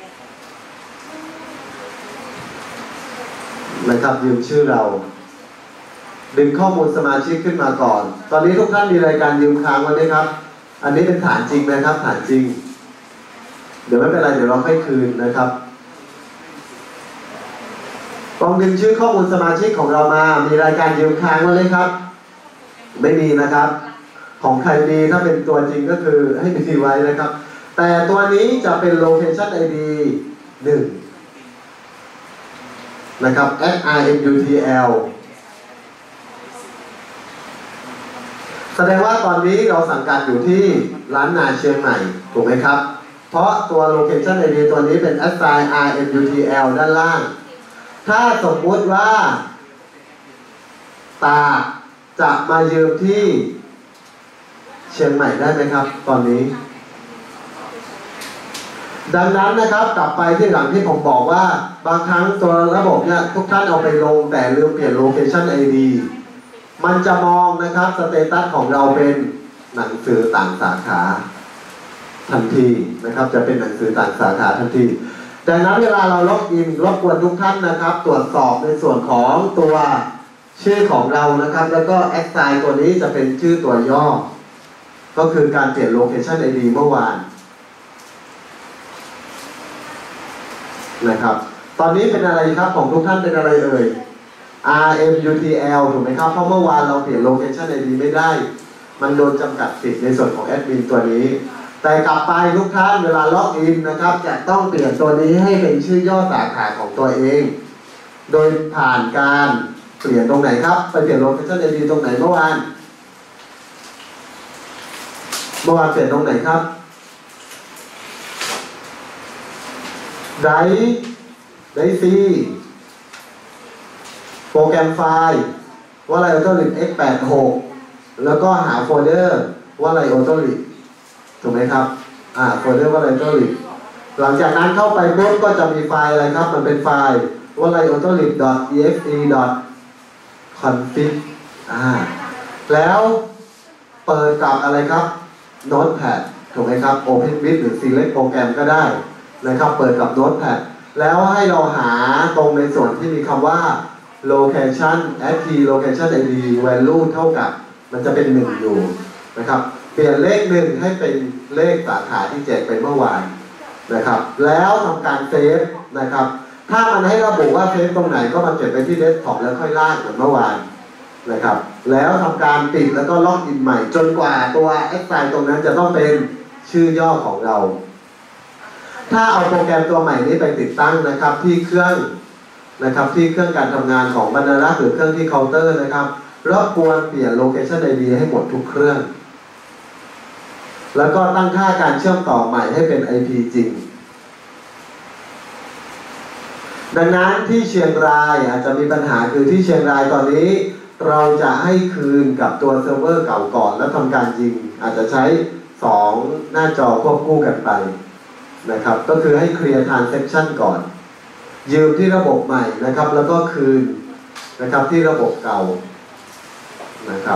นะครับยืมชื่อเราดึงข้อมูลสมาชิกขึ้นมาก่อนตอนนี้ทุกท่านมีรายการยืมค้างไว้ไหมครับอันนี้เป็นฐานจริงนะครับฐานจริงเดี๋ยวไม่เป็นไรเดี๋ยวเราค่อยคืนนะครับลองดึงชื่อข้อมูลสมาชิกของเรามามีรายการยืมค้างไว้ไหมครับไม่มีนะครับของใครมีถ้าเป็นตัวจริงก็คือให้มีไว้นะครับแต่ตัวนี้จะเป็น location ID 1นะครับ @RMUTL แสดงว่าตอนนี้เราสังกัดอยู่ที่ล้านนาเชียงใหม่ถูกไหมครับเพราะตัว location ID ตัวนี้เป็น assign RMUTL ด้านล่างถ้าสมมุติว่าตาจะมายืมที่เชียงใหม่ได้ไหมครับตอนนี้ดังนั้นนะครับกลับไปที่หลังที่ผมบอกว่าบางครั้งตัวระบบเนี่ยทุกท่านเอาไปลงแต่ลืมเปลี่ยน location ID มันจะมองนะครับสเตตัสของเราเป็นหนังสือต่างสาขาทันทีนะครับจะเป็นหนังสือต่างสาขาทันทีดังนั้นเวลาเราล็อกอินรบกวนทุกท่านนะครับตรวจสอบในส่วนของตัวชื่อของเรานะครับแล้วก็ assign ตัวนี้จะเป็นชื่อตัวย่อก็คือการเปลี่ยน location ID เมื่อวานนะครับตอนนี้เป็นอะไรครับของทุกท่านเป็นอะไรเอ่ย RMUTL ถูกไหมครับเพราะเมื่อวานเราเปลี่ยน location ID ไม่ได้มันโดนจำกัดสิทธิ์ในส่วนของแอดมินตัวนี้แต่กลับไปทุกท่านเวลาล็อกอินนะครับจะต้องเปลี่ยนตัวนี้ให้เป็นชื่อย่อสาขาของตัวเองโดยผ่านการเปลี่ยนตรงไหนครับไปเปลี่ยน location ID ตรงไหนเมื่อวานเปลี่ยนตรงไหนครับได้ซีโปรแกรมไฟล์ว่าอะไร Autolib X86 แล้วก็หาโฟลเดอร์ว่าอะไร Autolib ถูกไหมครับโฟลเดอร์ว่าอะไร Autolib หลังจากนั้นเข้าไปปุ๊บก็จะมีไฟล์อะไรครับมันเป็นไฟล์ว่าอะไร autolib.exe.config แล้วเปิดกับอะไรครับ Notepad ถูกไหมครับ OpenBit หรือ Select โปรแกรมก็ได้นะครับเปิดกับ Notepad แล้วให้เราหาตรงในส่วนที่มีคำว่า location location id value เท่ากับมันจะเป็น1อยู่นะครับเปลี่ยนเลข1ให้เป็นเลขสาขาที่แจกไปเมื่อวานนะครับแล้วทำการเซฟนะครับถ้ามันให้ระบุว่าเซฟตรงไหนก็มาเก็บไปที่เดสก์ท็อปแล้วค่อยลากเหมือนเมื่อวานนะครับแล้วทำการปิดแล้วก็ล็อกอินใหม่จนกว่าตัว assign ตรงนั้นจะต้องเป็นชื่อย่อของเราถ้าเอาโปรแกรมตัวใหม่นี้ไปติดตั้งนะครับที่เครื่องนะครับที่เครื่องการทำงานของบรรณารักษ์หรือเครื่องที่เคาน์เตอร์นะครับรบกวนเปลี่ยน location ID ให้หมดทุกเครื่องแล้วก็ตั้งค่าการเชื่อมต่อใหม่ให้เป็น IP จริงดังนั้นที่เชียงรายอาจจะมีปัญหาคือที่เชียงรายตอนนี้เราจะให้คืนกับตัวเซิร์ฟเวอร์เก่าก่อนแล้วทำการยิงอาจจะใช้2หน้าจอควบคู่กันไปนะครับก็คือให้เคลียร์ transaction ก่อนยืมที่ระบบใหม่นะครับแล้วก็คืนนะครับที่ระบบเก่านะครับ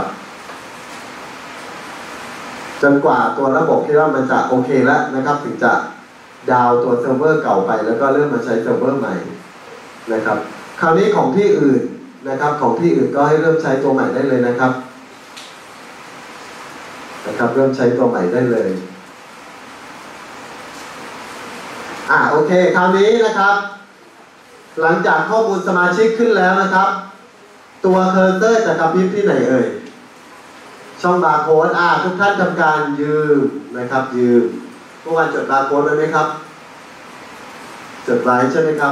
จนกว่าตัวระบบที่ว่ามันจะโอเคแล้วนะครับถึงจะดาวตัวเซิร์ฟเวอร์เก่าไปแล้วก็เริ่มมาใช้เซิร์ฟเวอร์ใหม่นะครับคราวนี้ของที่อื่นนะครับของที่อื่นก็ให้เริ่มใช้ตัวใหม่ได้เลยนะครับเริ่มใช้ตัวใหม่ได้เลยโอเคคราวนี้นะครับหลังจากข้อมูลสมาชิกขึ้นแล้วนะครับตัวเคอร์เซอร์จะกระพริบที่ไหนเอ่ยช่องบาร์โค้ดทุกท่านทำการยืมนะครับยืมเมื่อวานจดบาร์โค้ดไว้ไหมครับจดไว้ใช่ไหมครับ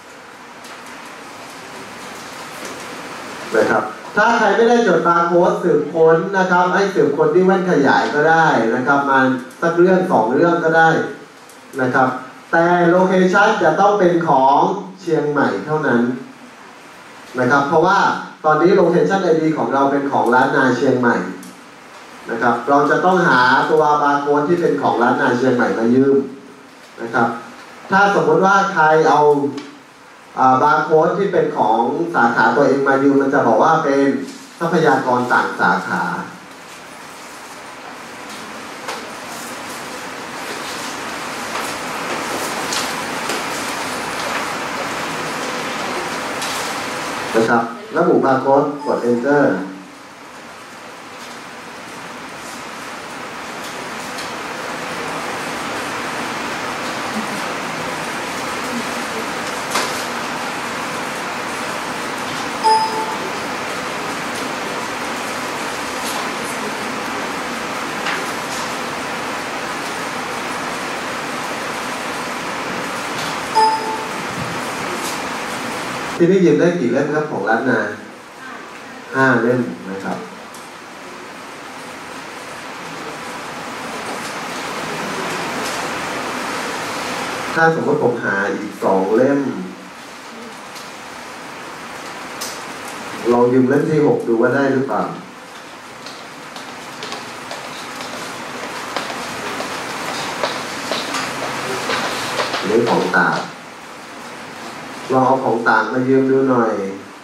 นะครับถ้าใครไม่ได้จดบาร์โค้ดสืบค้นนะครับให้สืบค้นที่แว่นขยายก็ได้นะครับมาสักเรื่อง2เรื่องก็ได้นะครับแต่โลเคชันจะต้องเป็นของเชียงใหม่เท่านั้นนะครับเพราะว่าตอนนี้โลเคชัน ID ของเราเป็นของร้านนาเชียงใหม่นะครับเราจะต้องหาตัวบาร์โค้ดที่เป็นของร้านนาเชียงใหม่มายืมนะครับถ้าสมมติว่าใครเอาบาร์โค้ดที่เป็นของสาขาตัวเองมายืมมันจะบอกว่าเป็นทรัพยากรต่างสาขานะครับระบุบาร์โค้ดกด enter ที่นี่ยืมได้กี่เล่มครับของร้านนา5 เล่มนะครับถ้าสมมติผมหาอีก2 เล่มลองยืมเล่มที่6ดูว่าได้หรือเปล่าหรือของต่างลองเอาของต่างมายืมดูหน่อย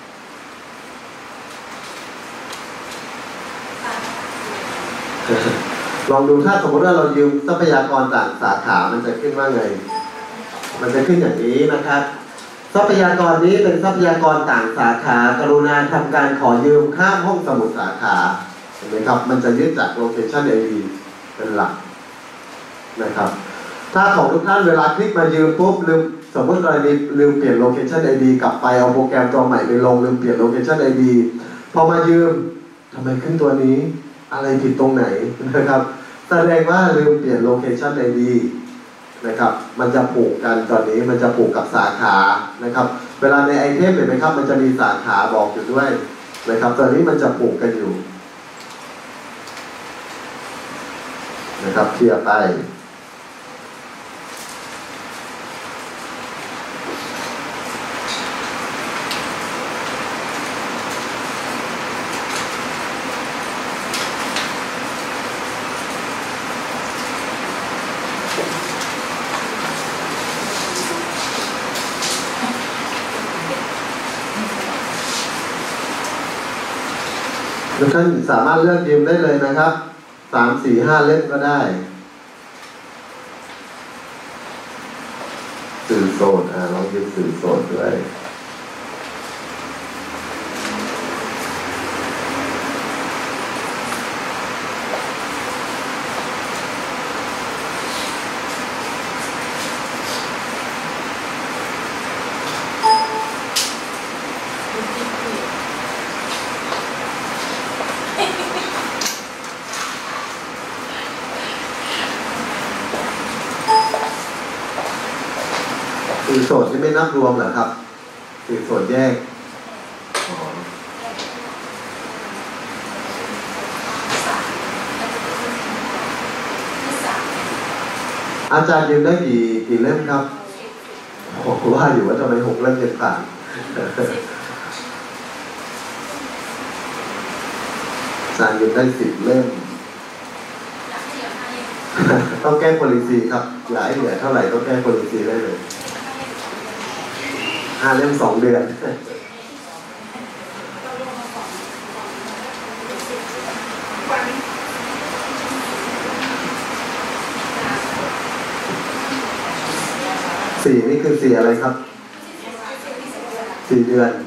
ลองดูถ้าสมมติว่าเรายืมทรัพยากรต่างสาขามันจะขึ้นว่าไงมันจะขึ้นอย่างนี้นะครับทรัพยากรนี้เป็นทรัพยากรต่างสาขากรุณาทำการขอยืมข้ามห้องสมุดสาขาเห็นไหมครับมันจะยึดจาก location ID เป็นหลักนะครับถ้าของทุกท่านเวลาคลิกมายืมปุ๊บลืมสมมติกรณีลืมเปลี่ยน location ID กลับไปเอาโปรแกรมตัวใหม่ไปลงลืมเปลี่ยน location ID พอมายืมทำไมขึ้นตัวนี้อะไรผิดตรงไหนนะครับแสดงว่าลืมเปลี่ยน location ID นะครับมันจะผูกกันตอนนี้มันจะผูกกับสาขานะครับเวลาในไอเทมเห็นไหมครับมันจะมีสาขาบอกอยู่ด้วยนะครับตอนนี้มันจะผูกกันอยู่นะครับเคลียร์ไปทุกท่านสามารถเลือกยืมได้เลยนะครับ3 4 5 เล่มก็ได้สื่อโสดลองยืมสื่อโสดด้วยสื่อโสดที่ไม่นับรวมเหรอครับสื่อโสดแยกอาจารย์ยืมได้กี่เล่มครับผมว่าอยู่ว่าทำไม6 เล่ม7 ผ่านอาจารย์ยืมได้10 เล่มต้องแก้ policy ครับอย่าให้เหลือเท่าไหร่ต้องแก้ policy ได้เลย5 เล่ม 2 เดือน4นี่คือ4อะไรครับ4 เดือน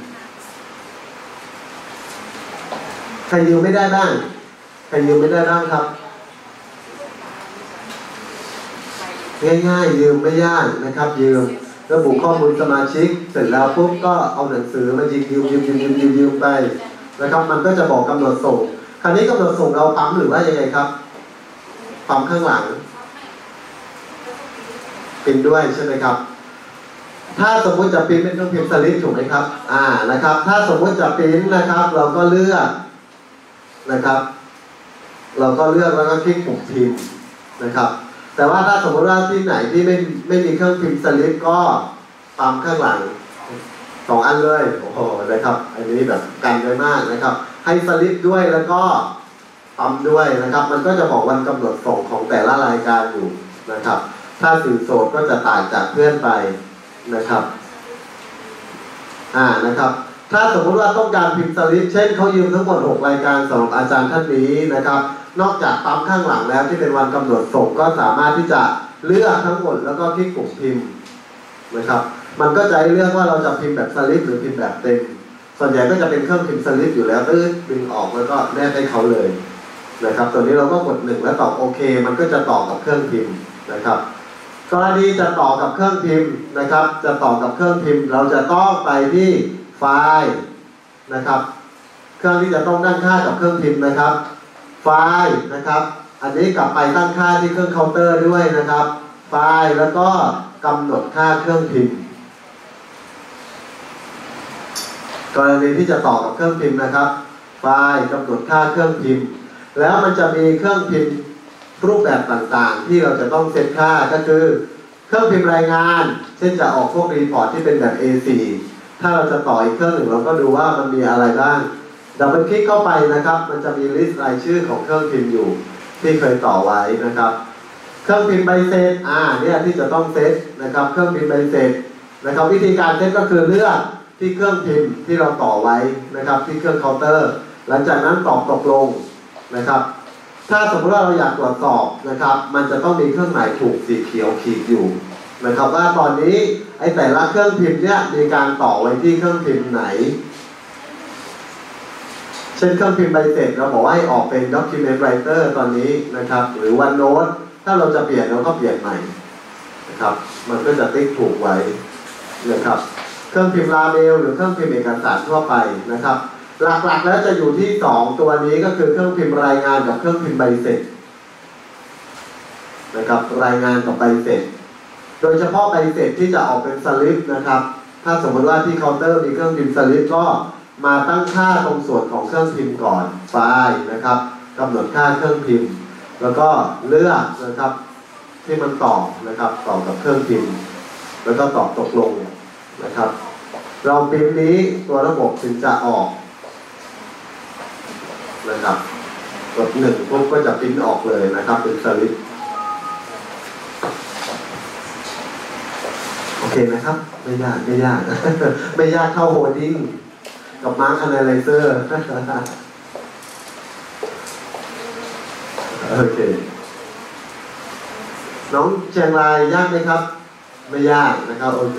ใครยืมไม่ได้บ้างใครยืมไม่ได้บ้างครับง่ายๆยืมไม่ยากนะครับยืมระบุข้อมูลสมาชิกเสร็จแล้วปุ๊บก็เอาหนังสือมายืมไปนะครับมันก็จะบอกกำหนดส่งคราวนี้กำหนดส่งเราปั๊มหรือว่ายังไงครับปั๊มข้างหลังพิมพ์ด้วยใช่ไหมครับถ้าสมมุติจะพิมพ์เป็นเครื่องพิมพ์สลิปถูกไหมครับนะครับถ้าสมมุติจะพิมพ์นะครับเราก็เลือกนะครับเราก็เลือกแล้วก็คลิกปุ่มพิมพ์นะครับแต่ว่าถ้าสมมติว่าที่ไหนที่ไม่มีเครื่องพิมพ์สลิปก็ปั๊มข้างหลัง2 อันเลยโอ้โหนะครับอันนี้แบบกันไว้มากนะครับให้สลิปด้วยแล้วก็ปั๊มด้วยนะครับมันก็จะบอกวันกำหนดส่งของแต่ละรายการอยู่นะครับถ้าสื่อโสดก็จะต่างจากเพื่อนไปนะครับนะครับถ้าสมมติว่าต้องการพิมพ์สลิปเช่นเขายืมทั้งหมด6 รายการสำหรับอาจารย์ท่านนี้นะครับนอกจากปั๊มข้างหลังแล้วที่เป็นวันกำหนดส่งก็สามารถที่จะเลือกทั้งหมดแล้วก็คลิกปุ่มพิมพ์นะครับมันก็จะให้เลือกว่าเราจะพิมพ์แบบสลิปหรือพิมพ์แบบเต็มส่วนใหญ่ก็จะเป็นเครื่องพิมพ์สลิปอยู่แล้วดึงออกแล้วก็แนบให้เขาเลยนะครับตัวนี้เราก็กด1แล้วตอบโอเคมันก็จะต่อกับเครื่องพิมพ์นะครับกรณีจะต่อกับเครื่องพิมพ์นะครับจะต่อกับเครื่องพิมพ์เราจะต้องไปที่ไฟล์นะครับเครื่องที่จะต้องตั้งค่ากับเครื่องพิมพ์นะครับไฟล์นะครับอันนี้กลับไปตั้งค่าที่เครื่องเคาน์เตอร์ด้วยนะครับไฟล์แล้วก็กำหนดค่าเครื่องพิมพ์กรณีที่จะต่อกับเครื่องพิมพ์นะครับไฟล์กำหนดค่าเครื่องพิมพ์แล้วมันจะมีเครื่องพิมพ์รูปแบบต่างๆที่เราจะต้องเซตค่าก็คือเครื่องพิมพ์รายงานเช่นจะออกพวกรีพอร์ตที่เป็นแบบ A4 ถ้าเราจะต่ออีกเครื่องหนึ่งเราก็ดูว่ามันมีอะไรบ้างดับเบิลคลิกเข้าไปนะครับมันจะมีลิสต์รายชื่อของเครื่องพิมพ์อยู่ที่เคยต่อไว้นะครับเครื่องพิมพ์ใบเสร็จเนี่ยที่จะต้องเซตนะครับเครื่องพิมพ์ใบเสร็จนะครับวิธีการเซตก็คือเลือกที่เครื่องพิมพ์ที่เราต่อไว้นะครับที่เครื่องเคาน์เตอร์หลังจากนั้นตอบตกลงนะครับถ้าสมมติว่าเราอยากตรวจสอบนะครับมันจะต้องมีเครื่องหมายถูกสีเขียวขีดอยู่นะครับว่าตอนนี้ไอ้แต่ละเครื่องพิมพ์เนี่ยมีการต่อไว้ที่เครื่องพิมพ์ไหนเช่นเครื่องพิมพ์ใบเสร็จเราบอกว่าให้ออกเป็น Document Writer ตอนนี้นะครับหรือ OneNote ถ้าเราจะเปลี่ยนเราก็เปลี่ยนใหม่นะครับมันก็จะติ๊กถูกไว้นะครับเครื่องพิมพ์ลาเบลหรือเครื่องพิมพ์เอกสารทั่วไปนะครับหลักๆแล้วจะอยู่ที่2ตัวนี้ก็คือเครื่องพิมพ์รายงานกับเครื่องพิมพ์ใบเสร็จนะครับรายงานกับใบเสร็จโดยเฉพาะใบเสร็จที่จะออกเป็นสลิปนะครับถ้าสมมติว่าที่เคาน์เตอร์มีเครื่องพิมพ์สลิปก็มาตั้งค่าตรงส่วนของเครื่องพิมพ์ก่อนไฟล์นะครับกำหนดค่าเครื่องพิมพ์แล้วก็เลือกนะครับที่มันต่อนะครับต่อกับเครื่องพิมพ์แล้วก็ตอบตกลงนะครับเราพิมพ์นี้ตัวระบบถึงจะออกนะครับกด1ปุ๊บก็จะพิมพ์ออกเลยนะครับเป็นสลิปโอเคนะครับไม่ยาก ไม่ยากเข้าโฮดดิ้งกับมาร์คแอนาไลเซอร์โอเคน้องเชียงรายยากไหมครับไม่ยากนะครับโอเค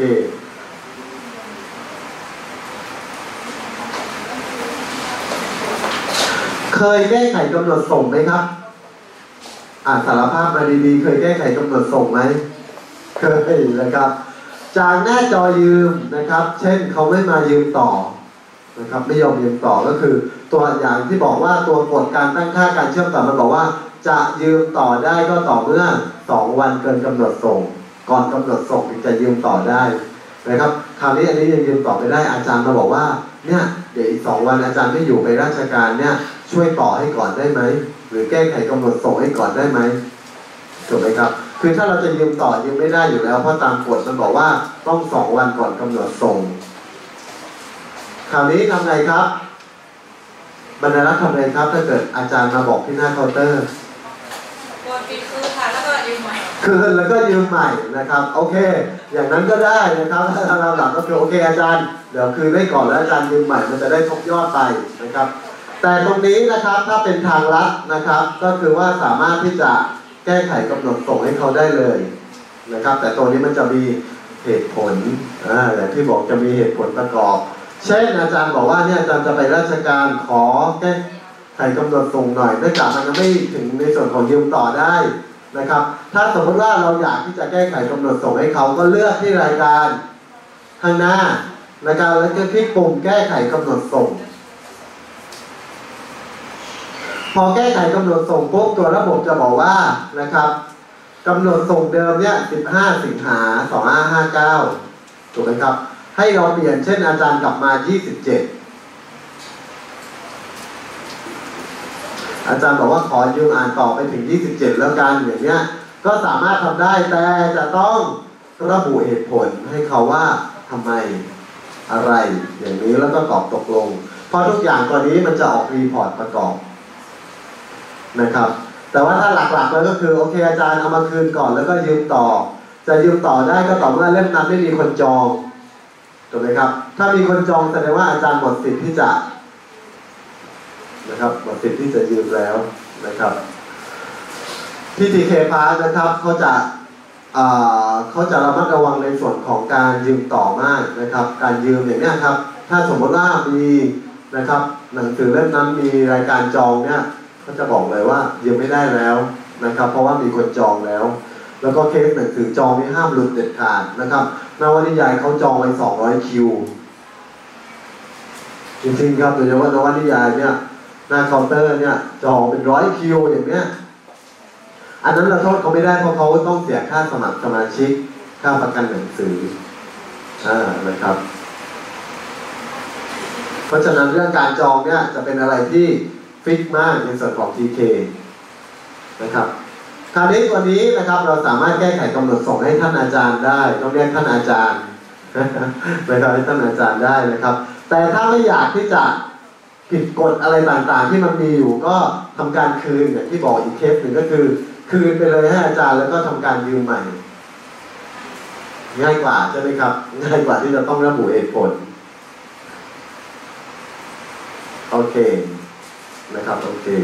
เคยแก้ไขกำหนดส่งไหมครับสารภาพมาดีๆเคยแก้ไขกำหนดส่งไหมเคยนะครับจากหน้าจอยืมนะครับเช่นเขาไม่มายืมต่อนะครับไม่ยอมยืมต่อก็คือตัวอย่างที่บอกว่าตัวกฎการตั้งค่าการเชื่อมต่อมันบอกว่าจะยืมต่อได้ก็ต่อเมื่อ2 วันเกินกำหนดส่งก่อนกำหนดส่งถึงจะยืมต่อได้นะครับคราวนี้อันนี้ยังยืมต่อไม่ได้อาจารย์มาบอกว่าเนี่ยเดี๋ยวอีก2 วันอาจารย์ไม่อยู่ไปราชการเนี่ยช่วยต่อให้ก่อนได้ไหมหรือแก้ไขกำหนดส่งให้ก่อนได้ไหมถูกไหมครับคือถ้าเราจะยืมต่อยืมไม่ได้อยู่แล้วเพราะตามกฎมันบอกว่าต้อง2 วันก่อนกำหนดส่งคราวนี้ทำไงครับบรรณารักษ์ทำไงครับถ้าเกิดอาจารย์มาบอกที่หน้าเคาน์เตอร์กดปิดคืนค่ะแล้วก็ยืมใหม่คืนแล้วก็ยืมใหม่นะครับโอเคอย่างนั้นก็ได้นะครับถ้าทางหลักก็คือโอเคอาจารย์เดี๋ยวคืนได้ก่อนแล้วอาจารย์ยืมใหม่มันจะได้ทบยอดไปนะครับแต่ตรงนี้นะครับถ้าเป็นทางลัดนะครับก็คือว่าสามารถที่จะแก้ไขกำหนดส่งให้เขาได้เลยนะครับแต่ตัวนี้มันจะมีเหตุผลอย่างที่บอกจะมีเหตุผลประกอบเช่นอาจารย์บอกว่าเนี่ยอาจารย์จะไปราชการขอแก้ไขกำหนดส่งหน่อยเนื่องจากมันยังไม่ถึงในส่วนของยืมต่อได้นะครับถ้าสมมติว่าเราอยากที่จะแก้ไขกำหนดส่งให้เขาก็เลือกที่รายการข้างหน้านะครับแล้วก็คลิกปุ่มแก้ไขกำหนดส่งพอแก้ไขกำหนดส่งปุ๊บตัวระบบจะบอกว่านะครับกำหนดส่งเดิมเนี่ย15 สิงหา 2559ถูกไหมครับให้เราเปลี่ยนเช่นอาจารย์กลับมา27อาจารย์บอกว่าขอยืมอ่านต่อไปถึง27แล้วกันอย่างเนี้ยก็สามารถทำได้แต่จะต้องระบุเหตุผลให้เขาว่าทำไมอะไรอย่างนี้แล้วก็ตอบตกลงเพราะทุกอย่างตัวนี้มันจะออกรีพอร์ตประกอบนะครับแต่ว่าถ้าหลักๆเลยก็คือโอเคอาจารย์เอามาคืนก่อนแล้วก็ยืมต่อจะยืมต่อได้ก็ต่อเมื่อเล่มนั้นไม่มีคนจองถูกไหมครับถ้ามีคนจองแสดงว่าอาจารย์หมดสิทธิ์ที่จะนะครับหมดสิทธิ์ที่จะยืมแล้วนะครับที่ TK Park นะครับเขาจะระมัดระวังในส่วนของการยืมต่อมากนะครับการยืมอย่างนี้ครับถ้าสมมติว่ามีนะครับหนังสือเล่มนั้นมีรายการจองเนี่ยเขาจะบอกเลยว่ายืมไม่ได้แล้วนะครับเพราะว่ามีคนจองแล้วก็เคสหนังสือจองนี่ห้ามหลุดเด็ดขาดนะครับนวนิยายเขาจองไว้200 คิวจริงๆครับโดยเฉพาะนวนิยายเนี่ยหน้าเคาน์เตอร์เนี่ยจองเป็น100 คิวอย่างเนี้ยอันนั้นเราโทษเขาไม่ได้เพราะเขาต้องเสียค่าสมัครสมาชิกค่าประกันหนังสือนะครับราะฉะนั้นเรื่องการจองเนี่ยจะเป็นอะไรที่ฟิกมากในส่วนของ TK นะครับคราวนี้ตัวนี้นะครับเราสามารถแก้ไขกำหนดส่งให้ท่านอาจารย์ได้ต้องเรียกท่านอาจารย์นะครับให้ท่านอาจารย์ได้นะครับแต่ถ้าไม่อยากที่จะผิดกฎอะไรต่างๆที่มันมีอยู่ก็ทำการคืนอย่างที่บอกอีกเคสหนึ่งก็คือคืนไปเลยให้อาจารย์แล้วก็ทำการยืมใหม่ง่ายกว่าใช่ไหมครับง่ายกว่าที่จะต้องระบุเหตุผลโอเคนะครับโอเค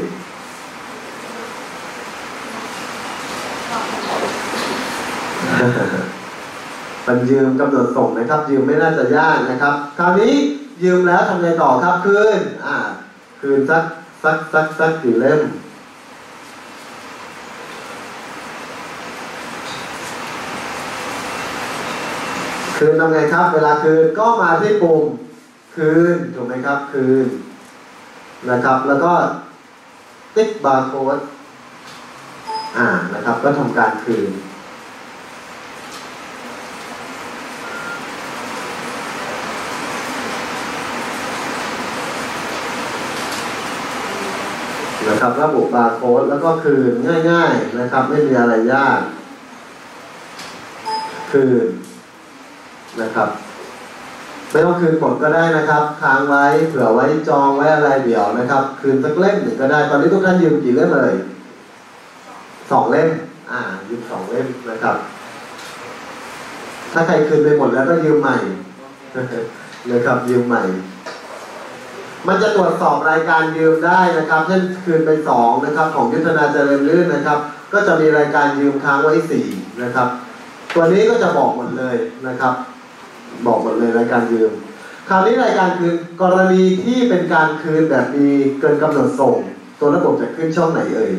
มันยืมกำหนดส่งนะครับยืมไม่น่าจะยากนะครับคราวนี้ยืมแล้วทำไงต่อครับคืนคืนสักกี่เล่มคืนทำไงครับเวลาคืนก็มาที่ปุ่มคืนถูกไหมครับคืนนะครับแล้วก็ติ๊กบาร์โค้ดนะครับก็ทำการคืนนะครับระบุบาร์โค้ดแล้วก็คืนง่ายๆนะครับไม่มีอะไรยากคืนนะครับไม่ต้องคืนหมดก็ได้นะครับค้างไว้เผื่อไว้จองไว้อะไรเดี๋ยวนะครับคืนสักเล่มหนึ่งก็ได้ตอนนี้ทุกท่านยืมกี่เล่มเลย2 เล่มยืม2 เล่มนะครับถ้าใครคืนไปหมดแล้วก็ยืมใหม่นะครับยืมใหม่มันจะตรวจสอบรายการยืมได้นะครับเช่นคืนไป2นะครับของยุทธนาเจริญลื่นนะครับก็จะมีรายการยืมค้างไว้4นะครับตัวนี้ก็จะบอกหมดเลยนะครับบอกหมดเลยรายการยืมคราวนี้รายการคืนกรณีที่เป็นการคืนแบบมีเกินกำหนดส่งตัวระบบจะขึ้นช่องไหนเอ่ย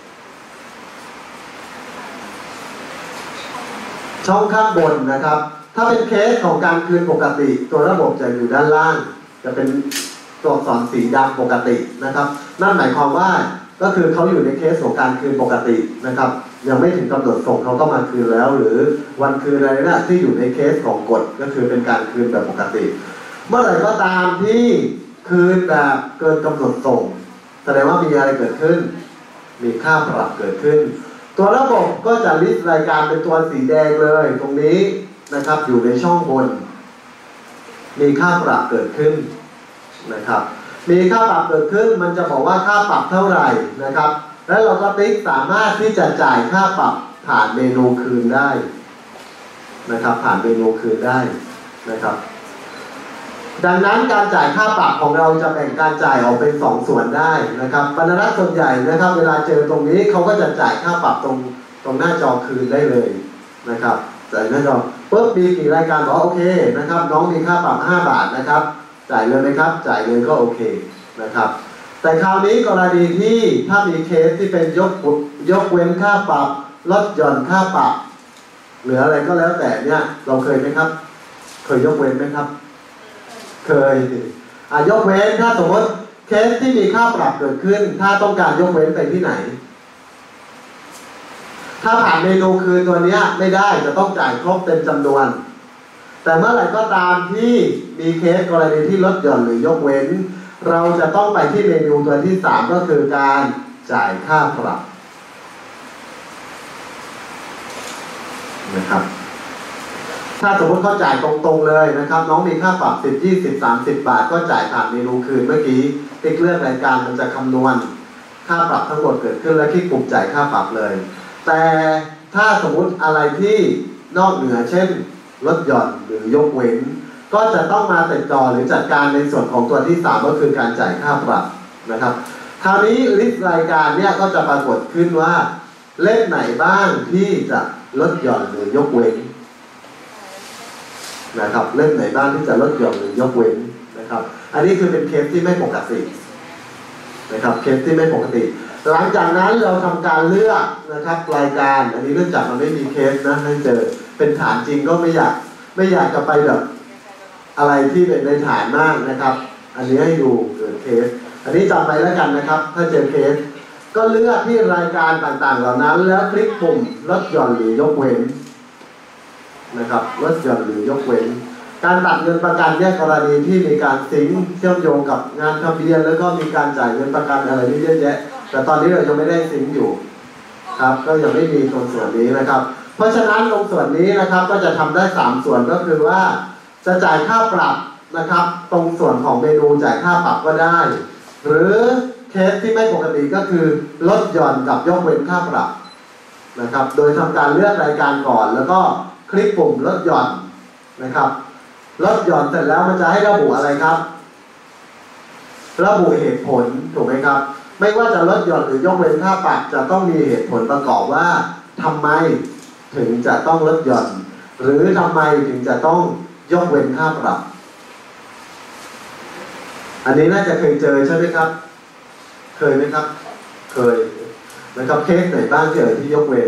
ช่องข้างบนนะครับถ้าเป็นเคสของการคืนปกติตัวระบบจะอยู่ด้านล่างจะเป็นตัวอักษรสีดำปกตินะครับนั่นหมายความว่าก็คือเขาอยู่ในเคสของการคืนปกตินะครับยังไม่ถึงกำหนดส่งเขาก็มาคืนแล้วหรือวันคืนอะไรนะที่อยู่ในเคสของกฎก็คือเป็นการคืนแบบปกติเมื่อไหร่ก็ตามที่คืนแบบเกินกำหนดส่งแสดงว่ามีอะไรเกิดขึ้นมีค่าปรับเกิดขึ้นตัวระบบก็จะลิสต์รายการเป็นตัวสีแดงเลยตรงนี้นะครับอยู่ในช่องบนมีค่าปรับเกิดขึ้นนะครับมีค่าปรับเกิดขึ้นมันจะบอกว่าค่าปรับเท่าไหร่นะครับแล้วเราก็ติ๊กสามารถที่จะจ่ายค่าปรับผ่านเมนูคืนได้นะครับผ่านเมนูคืนได้นะครับดังนั้นการจ่ายค่าปรับของเราจะแบ่งการจ่ายออกเป็น2 ส่วนได้นะครับบรรณารักษ์ส่วนใหญ่นะครับเวลาเจอตรงนี้เขาก็จะจ่ายค่าปรับตรงหน้าจอคืนได้เลยนะครับจ่ายหน้าจอปุ๊บมีกี่รายการบอกโอเคนะครับน้องมีค่าปรับ5 บาทนะครับจ่ายเลยไหมครับจ่ายเลยก็โอเคนะครับแต่คราวนี้กรณีที่ถ้ามีเคสที่เป็นยกเว้นค่าปรับลดหย่อนค่าปรับหรืออะไรก็แล้วแต่เนี่ยเราเคยไหมครับเคยยกเว้นไหมครับเคยยกเว้นถ้าสมมติเคสที่มีค่าปรับเกิดขึ้นถ้าต้องการยกเว้นไปที่ไหนถ้าผ่านเมนูคืนตัวนี้ไม่ได้จะต้องจ่ายครบเต็มจำนวนแต่เมื่อไหร่ก็ตามที่มีเคสกรณีที่ลดหย่อนหรือยกเว้นเราจะต้องไปที่เมนูตัวที่3ก็คือการจ่ายค่าปรับนะครับถ้าสมมติเขาจ่ายตรงๆเลยนะครับน้องมีค่าปรับ10 20 30 บาทก็จ่ายผ่านเมนูคืนเมื่อกี้ติ๊กเลือกรายการมันจะคำนวณค่าปรับทั้งหมดเกิดขึ้นและคลิกปุ่มจ่ายค่าปรับเลยแต่ถ้าสมมุติอะไรที่นอกเหนือเช่นลดหย่อนหรือยกเว้นก็จะต้องมาติดต่อหรือจัดการในส่วนของตัวที่3ก็คือการจ่ายค่าปรับนะครับคราวนี้ลิสต์รายการเนี่ยก็จะปรากฏขึ้นว่าเล่มไหนบ้างที่จะลดหย่อนหรือยกเว้นนะครับเล่มไหนบ้างที่จะลดหย่อนหรือยกเว้นนะครับอันนี้คือเป็นเคสที่ไม่ปกตินะครับเคสที่ไม่ปกติหลังจากนั้นเราทำการเลือกนะครับรายการอันนี้เนื่องจากมันไม่มีเคสนะให้เจอเป็นฐานจริงก็ไม่อยากจะไปแบบอะไรที่เป็นในฐานมากนะครับอันนี้ให้ดูเกิดเคสอันนี้จำไปแล้วกันนะครับถ้าเจอเคสก็เลือกที่รายการต่างๆเหล่านั้นแล้วคลิกปุ่มลดหย่อนหรือยกเว้นนะครับลดหย่อนหรือยกเว้นการตัดเงินประกันเนี่ยกรณีที่มีการสิงเชื่อมโยงกับงานทะเบียนแล้วก็มีการจ่ายเงินประกันอะไรนี่เยอะแยะแต่ตอนนี้เรายังไม่ได้สิงอยู่ครับก็ยังไม่มีตรงส่วนนี้นะครับเพราะฉะนั้นตรงส่วนนี้นะครับก็จะทำได้3ส่วนก็คือว่าจะจ่ายค่าปรับนะครับตรงส่วนของเมนูจ่ายค่าปรับก็ได้หรือเคสที่ไม่ปกติก็คือลดหย่อนกับยกเว้นค่าปรับนะครับโดยทำการเลือกรายการก่อนแล้วก็คลิกปุ่มลดหย่อนนะครับลดหย่อนเสร็จแล้วมันจะให้ระบุอะไรครับระบุเหตุผลถูกไหมครับไม่ว่าจะลดหย่อนหรือยกเว้นค่าปรับจะต้องมีเหตุผลประกอบว่าทำไมถึงจะต้องลดหย่อนหรือทำไมถึงจะต้องยกเว้นค่าปรับอันนี้น่าจะเคยเจอใช่ไหมครับเคยไหมครับเคยนะครับเคสไหนบ้างที่ยกเว้น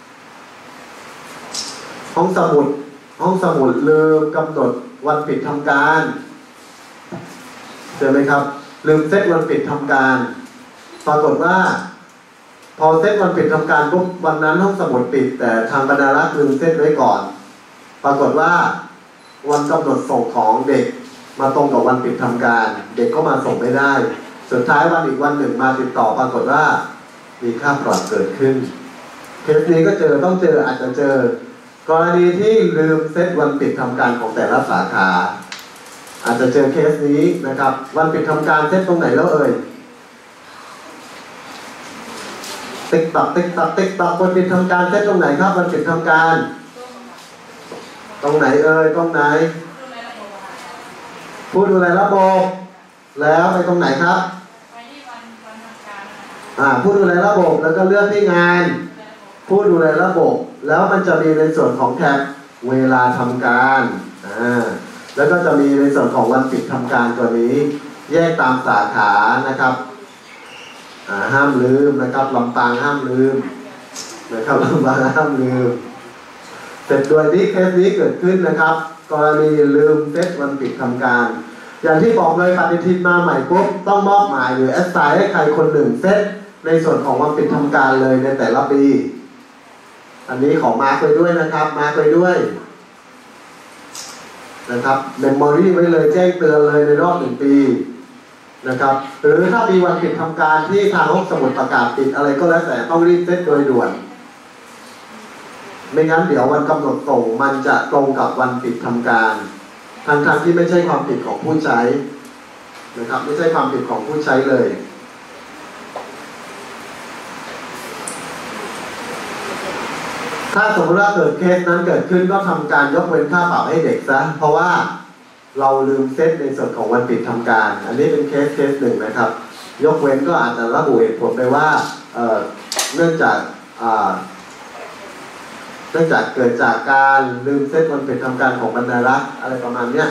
ห้องสมุดลืมกำหนดวันปิดทำการเจอไหมครับลืมเซตวันปิดทำการปรากฏว่าพอเซตวันปิดทำการปุ๊บวันนั้นห้องสมุดปิดแต่ทางบรรณารักษ์ลืมเซตไว้ก่อนปรากฏว่าวันกำหนดส่งของเด็กมาตรงกับวันปิดทำการเด็กก็มาส่งไม่ได้สุดท้ายวันอีกวันหนึ่งมาติดต่อปรากฏว่ามีค่าปรับเกิดขึ้นเคสนี้ก็ต้องเจออาจจะเจอกรณีที่ลืมเซตวันปิดทำการของแต่ละสาขาอาจจะเจอเคสนี้นะครับวันปิดทำการเซตตรงไหนแล้วเอ่ยติ๊กตักวันปิดทำการเซตตรงไหนครับวันปิดทำการตรงไหนเอ่ยตรงไหนผู้ดูแลระบบแล้วไปตรงไหนครับผู้ดูแลระบบแล้วก็เลือกที่งานผู้ดูแลระบบแล้วมันจะมีในส่วนของแท็บเวลาทำการแล้วก็จะมีในส่วนของวันปิดทำการตัวนี้แยกตามสาขานะครับห้ามลืมนะครับลำปางห้ามลืมนะครับลำปางห้ามลืมเสร็จโดยที่เคสนี้เกิดขึ้นนะครับกรณีลืมเซตวันปิดทำการอย่างที่บอกเลยปฏิทินมาใหม่ปุ๊บต้องมอบหมายหรือแอสไซน์ให้ใครคนหนึ่งเซตในส่วนของวันปิดทำการเลยในแต่ละปีอันนี้ขอมาร์คไว้ด้วยนะครับมาร์คไว้ด้วยนะครับเมมโมรี่ไว้เลยแจ้งเตือนเลยในรอบ1 ปีนะครับหรือถ้ามีวันปิดทำการที่ทางห้องสมุดประกาศปิดอะไรก็แล้วแต่ต้องรีบเซตโดยด่วนไม่งั้นเดี๋ยววันกำหนดส่งมันจะตรงกับวันปิดทำการทั้งที่ไม่ใช่ความผิดของผู้ใช้นะครับไม่ใช่ความผิดของผู้ใช้เลยถ้าสมมติว่าเกิดเคสนั้นเกิดขึ้นก็ทำการยกเว้นค่าปรับให้เด็กซะเพราะว่าเราลืมเซตในส่วนของวันปิดทำการอันนี้เป็นเคสหนึ่งนะครับยกเว้นก็อาจจะระบุเหตุผลไปว่าเนื่องจากเกิดจากการลืมเซตวันปิดทำการของบรรณารักษ์อะไรประมาณเนี้ย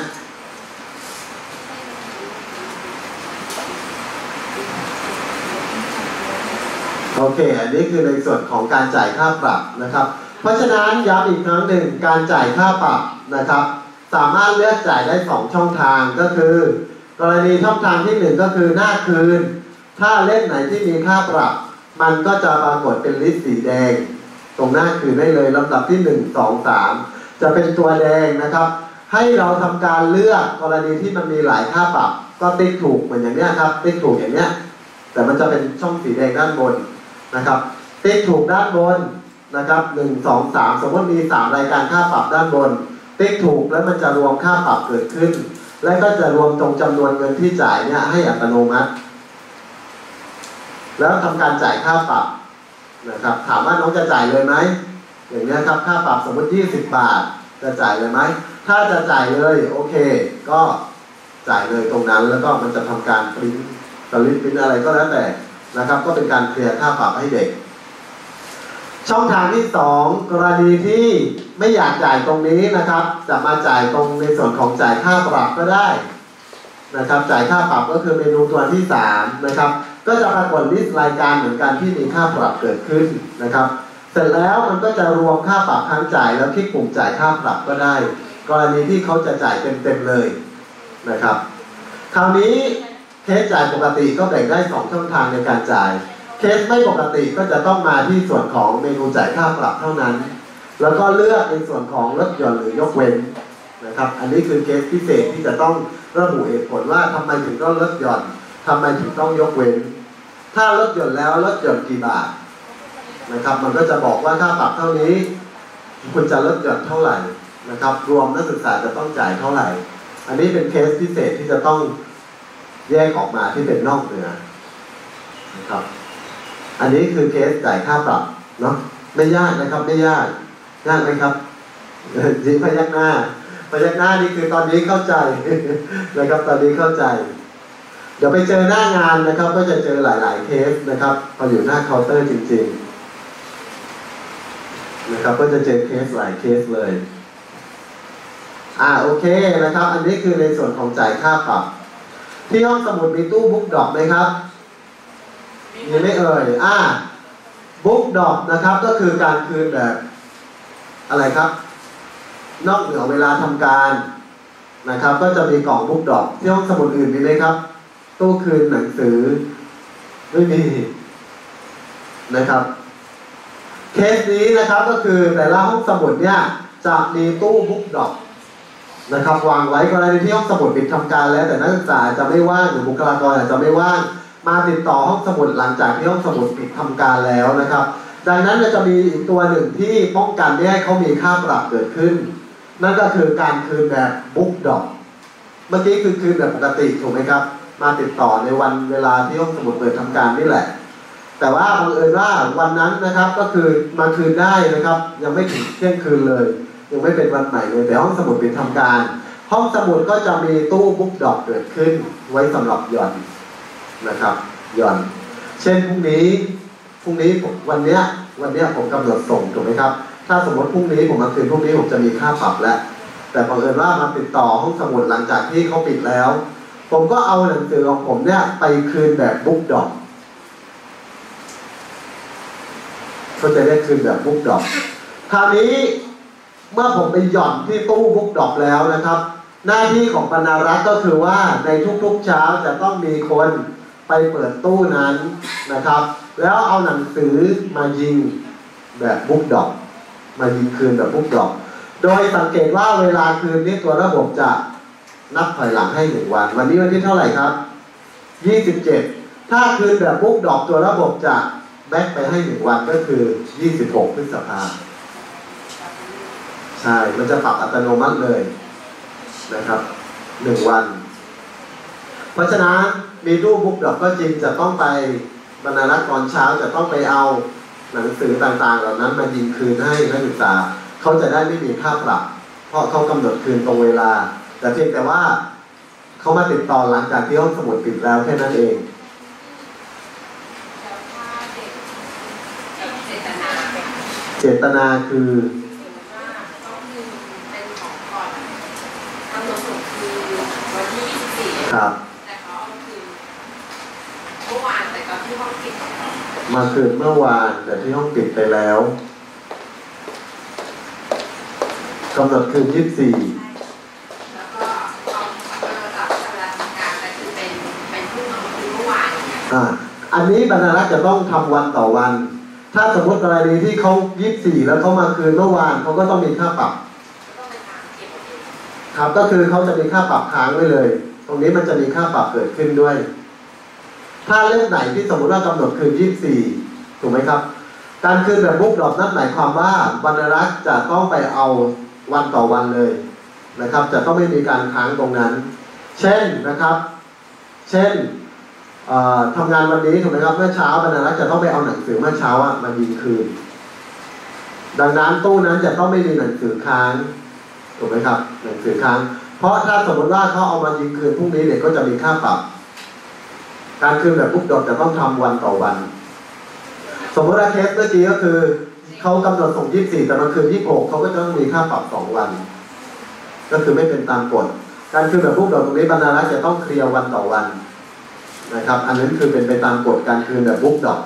โอเคอันนี้คือในส่วนของการจ่ายค่าปรับนะครับเพราะฉะนั้นย้ำอีกครั้งหนึ่งการจ่ายค่าปรับนะครับสามารถเลือกจ่ายได้2 ช่องทางก็คือกรณีช่องทางที่1ก็คือหน้าคืนถ้าเล่มไหนที่มีค่าปรับมันก็จะปรากฏเป็นลิสต์สีแดงตรงหน้าคืนได้เลยลำดับที่1 2 3จะเป็นตัวแดงนะครับให้เราทำการเลือกกรณีที่มันมีหลายค่าปรับก็ติ๊กถูกเหมือนอย่างนี้ครับติ๊กถูกอย่างนี้แต่มันจะเป็นช่องสีแดงด้านบนนะครับติ๊กถูกด้านบนนะครับ1 2 3สมมติมี3รายการค่าปรับด้านบนติ๊กถูกแล้วมันจะรวมค่าปรับเกิดขึ้นและก็จะรวมตรงจำนวนเงินที่จ่ายเนี่ยให้อัตโนมัติแล้วทำการจ่ายค่าปรับนะครับถามว่าน้องจะจ่ายเลยไหมอย่างนี้ครับค่าปรับสมมติ20 บาทจะจ่ายเลยไหมถ้าจะจ่ายเลยโอเคก็จ่ายเลยตรงนั้นแล้วก็มันจะทำการปริ้นสลิปปริ้นอะไรก็แล้วแต่นะครับก็เป็นการเคลียร์ค่าปรับให้เด็กช่องทางที่2กรณีที่ไม่อยากจ่ายตรงนี้นะครับจะมาจ่ายตรงในส่วนของจ่ายค่าปรับก็ได้นะครับจ่ายค่าปรับก็คือเมนูตัวที่3นะครับก็จะปรากฏลิสต์รายการเหมือนกันที่มีค่าปรับเกิดขึ้นนะครับเสร็จแล้วมันก็จะรวมค่าปรับทั้งจ่ายแล้วคลิกปุ่มจ่ายค่าปรับก็ได้กรณีที่เขาจะจ่ายเต็มเลยนะครับคราวนี้เคสจ่ายปกติก็แบ่งได้2 ช่องทางในการจ่ายเคสไม่ปกติก็จะต้องมาที่ส่วนของเมนูจ่ายค่าปรับเท่านั้นแล้วก็เลือกในส่วนของลดหย่อนหรือยกเว้นนะครับอันนี้คือเคสพิเศษที่จะต้องระบุเหตุผลว่าทำไมถึงต้องลดหย่อนทำไมถึงต้องยกเว้นถ้าลดหย่อนแล้วลดหย่อนกี่บาทนะครับมันก็จะบอกว่าค่าปรับเท่านี้คุณจะลดหย่อนเท่าไหร่นะครับรวมนักศึกษาจะต้องจ่ายเท่าไหร่อันนี้เป็นเคสพิเศษที่จะต้องแยกออกมาที่เป็นนอกเหนือนะครับอันนี้คือเคสจ่ายค่าปรับเนาะไม่ยากนะครับไม่ยากไหมครับจริงพยักหน้านี่คือตอนนี้เข้าใจนะครับตอนนี้เข้าใจเดี๋ยวไปเจอหน้างานนะครับก็จะเจอหลายๆเคสนะครับพออยู่หน้าเคาน์เตอร์จริงๆนะครับก็จะเจอเคสหลายเคสเลยโอเคนะครับอันนี้คือในส่วนของจ่ายค่าปรับที่ห้องสมุดมีตู้บุ๊กดรอปไหมครับมีไม่เอ่ยบุ๊กดรอปนะครับก็คือการคืนแบบอะไรครับนอกเหนือเวลาทำการนะครับก็จะมีกล่องบุ๊กดรอปที่ห้องสมุดอื่นมีไหมครับตู้คืนหนังสือไม่มีนะครับเคสนี้นะครับก็คือแต่ละห้องสมุดเนี่ยจะมีตู้บุ๊กดรอปนะครับวางไว้กรณีที่ห้องสมุดปิดทำการแล้วแต่นักศึกษาจะไม่ว่างหรือบุคลากรอาจจะไม่ว่างมาติดต่อห้องสมุดหลังจากที่ห้องสมุดปิดทำการแล้วนะครับดังนั้นจะมีอีกตัวหนึ่งที่ป้องกันไม่ให้เขามีค่าปรับเกิดขึ้นนั่นก็คือการคืนแบบบุ๊กดรอปเมื่อกี้คือคืนแบบปกติถูกไหมครับมาติดต่อในวันเวลาที่ห้องสมุดเปิดทำการนี่แหละแต่ว่าบังเอิญว่าวันนั้นนะครับก็คือมาคืนได้นะครับยังไม่ถึงเที่ยงคืนเลยยังไม่เป็นวันใหม่เลยแต่ห้องสมุดปิดทำการห้องสมุดก็จะมีตู้บุ๊กดรอปเกิดขึ้นไว้สำหรับหย่อนนะครับหย่อนเช่นพรุ่งนี้วันเนี้ยผมกำหนดส่งถูกไหมครับถ้าสมมติพรุ่งนี้ผมมาคืนพรุ่งนี้ผมจะมีค่าปรับแล้วแต่บังเอิญว่ามาติดต่อห้องสมุดหลังจากที่เขาปิดแล้วผมก็เอาหนังสือของผมเนี่ยไปคืนแบบบุ๊กดรอปเขาจะได้คืนแบบบุ๊กดรอปคราวนี้เมื่อผมไปหย่อนที่ตู้บุ๊กดรอปแล้วนะครับหน้าที่ของบรรณารักษ์ก็คือว่าในทุกๆเช้าจะต้องมีคนไปเปิดตู้นั้นนะครับแล้วเอาหนังสือมายิงแบบบุ๊กดรอปมายิงคืนแบบบุ๊กดรอปโดยสังเกตว่าเวลาคืนนี้ตัวระบบจะนับถอยหลังให้1วันวันนี้วันที่เท่าไหร่ครับ27ถ้าคืนแบบบุ๊กดรอปตัวระบบจะแบ็กไปให้1วันก็คือ26พฤษภาคมใช่มันจะปรับอัตโนมัติเลยนะครับ1วันเพราะฉะนั้นมีตู้บุ๊กดรอปก็จริงจะต้องไปบรรณารักษ์ตอนเช้าจะต้องไปเอาหนังสือต่างๆเหล่านั้นมายิงคืนให้นักศึกษาเขาจะได้ไม่มีค่าปรับเพราะเขากำหนดคืนตรงเวลาแต่เพียงแต่ว่าเขามาติดต่อหลังจากที่ห้องสมุดปิดแล้วแค่นั้นเองเจตนาคือครับมาคืนเมื่อวานแต่ที่ห้องปิดไปแล้วกำหนดคืน24แล้วก็รับเวลาทำการแต่คือเป็นผู้มาคืนเมื่อวานอันนี้บรรณารักษ์จะต้องทำวันต่อวันถ้าสมมติกรณีที่เขา24แล้วเขามาคืนเมื่อวานเขาก็ต้องมีค่าปรับครับก็คือเขาจะมีค่าปรับค้างไว้เลยตรงนี้มันจะมีค่าปรับเกิดขึ้นด้วยถ้าเล่มไหนที่สมมติว่ากำหนดคืน24ถูกไหมครับการคืนแบบบุ๊กดรอปนั่นหมายความว่าบรรณารักษ์จะต้องไปเอาวันต่อวันเลยนะครับจะต้องไม่มีการค้างตรงนั้นเช่นนะครับทำงานวันนี้ถูกไหมครับเมื่อเช้าบรรณารักษ์จะต้องไปเอาหนังสือเมื่อเช้ามายิงคืนดังนั้นตู้นั้นจะต้องไม่มีหนังสือค้างถูกไหมครับหนังสือค้างเพราะถ้าสมมติว่าเขาเอามายิงคืนพรุ่งนี้เด็กก็จะมีค่าปรับการคืนแบบบุ๊กดรอปจะต้องทำวันต่อวันสมมติว่าเคสเมื่อกี้ก็คือเขากำหนดส่ง24แต่มันคืน26เขาก็จะต้องมีค่าปรับ2วันก็คือไม่เป็นตามกฎการคืนแบบบุ๊กดรอปตรงนี้บรรณารักษ์จะต้องเคลียร์วันต่อวันนะครับอันนั้นคือเป็นไปตามกฎการคืนแบบบุ๊กดรอป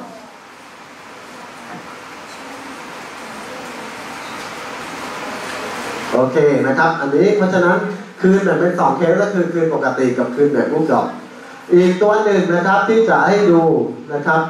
โอเคนะครับอันนี้เพราะฉะนั้นคืนแบบเป็น2เคสก็คือคืนปกติกับคืนแบบบุ๊กดรอปอีกตัวหนึ่งนะครับที่จะให้ดูนะครับ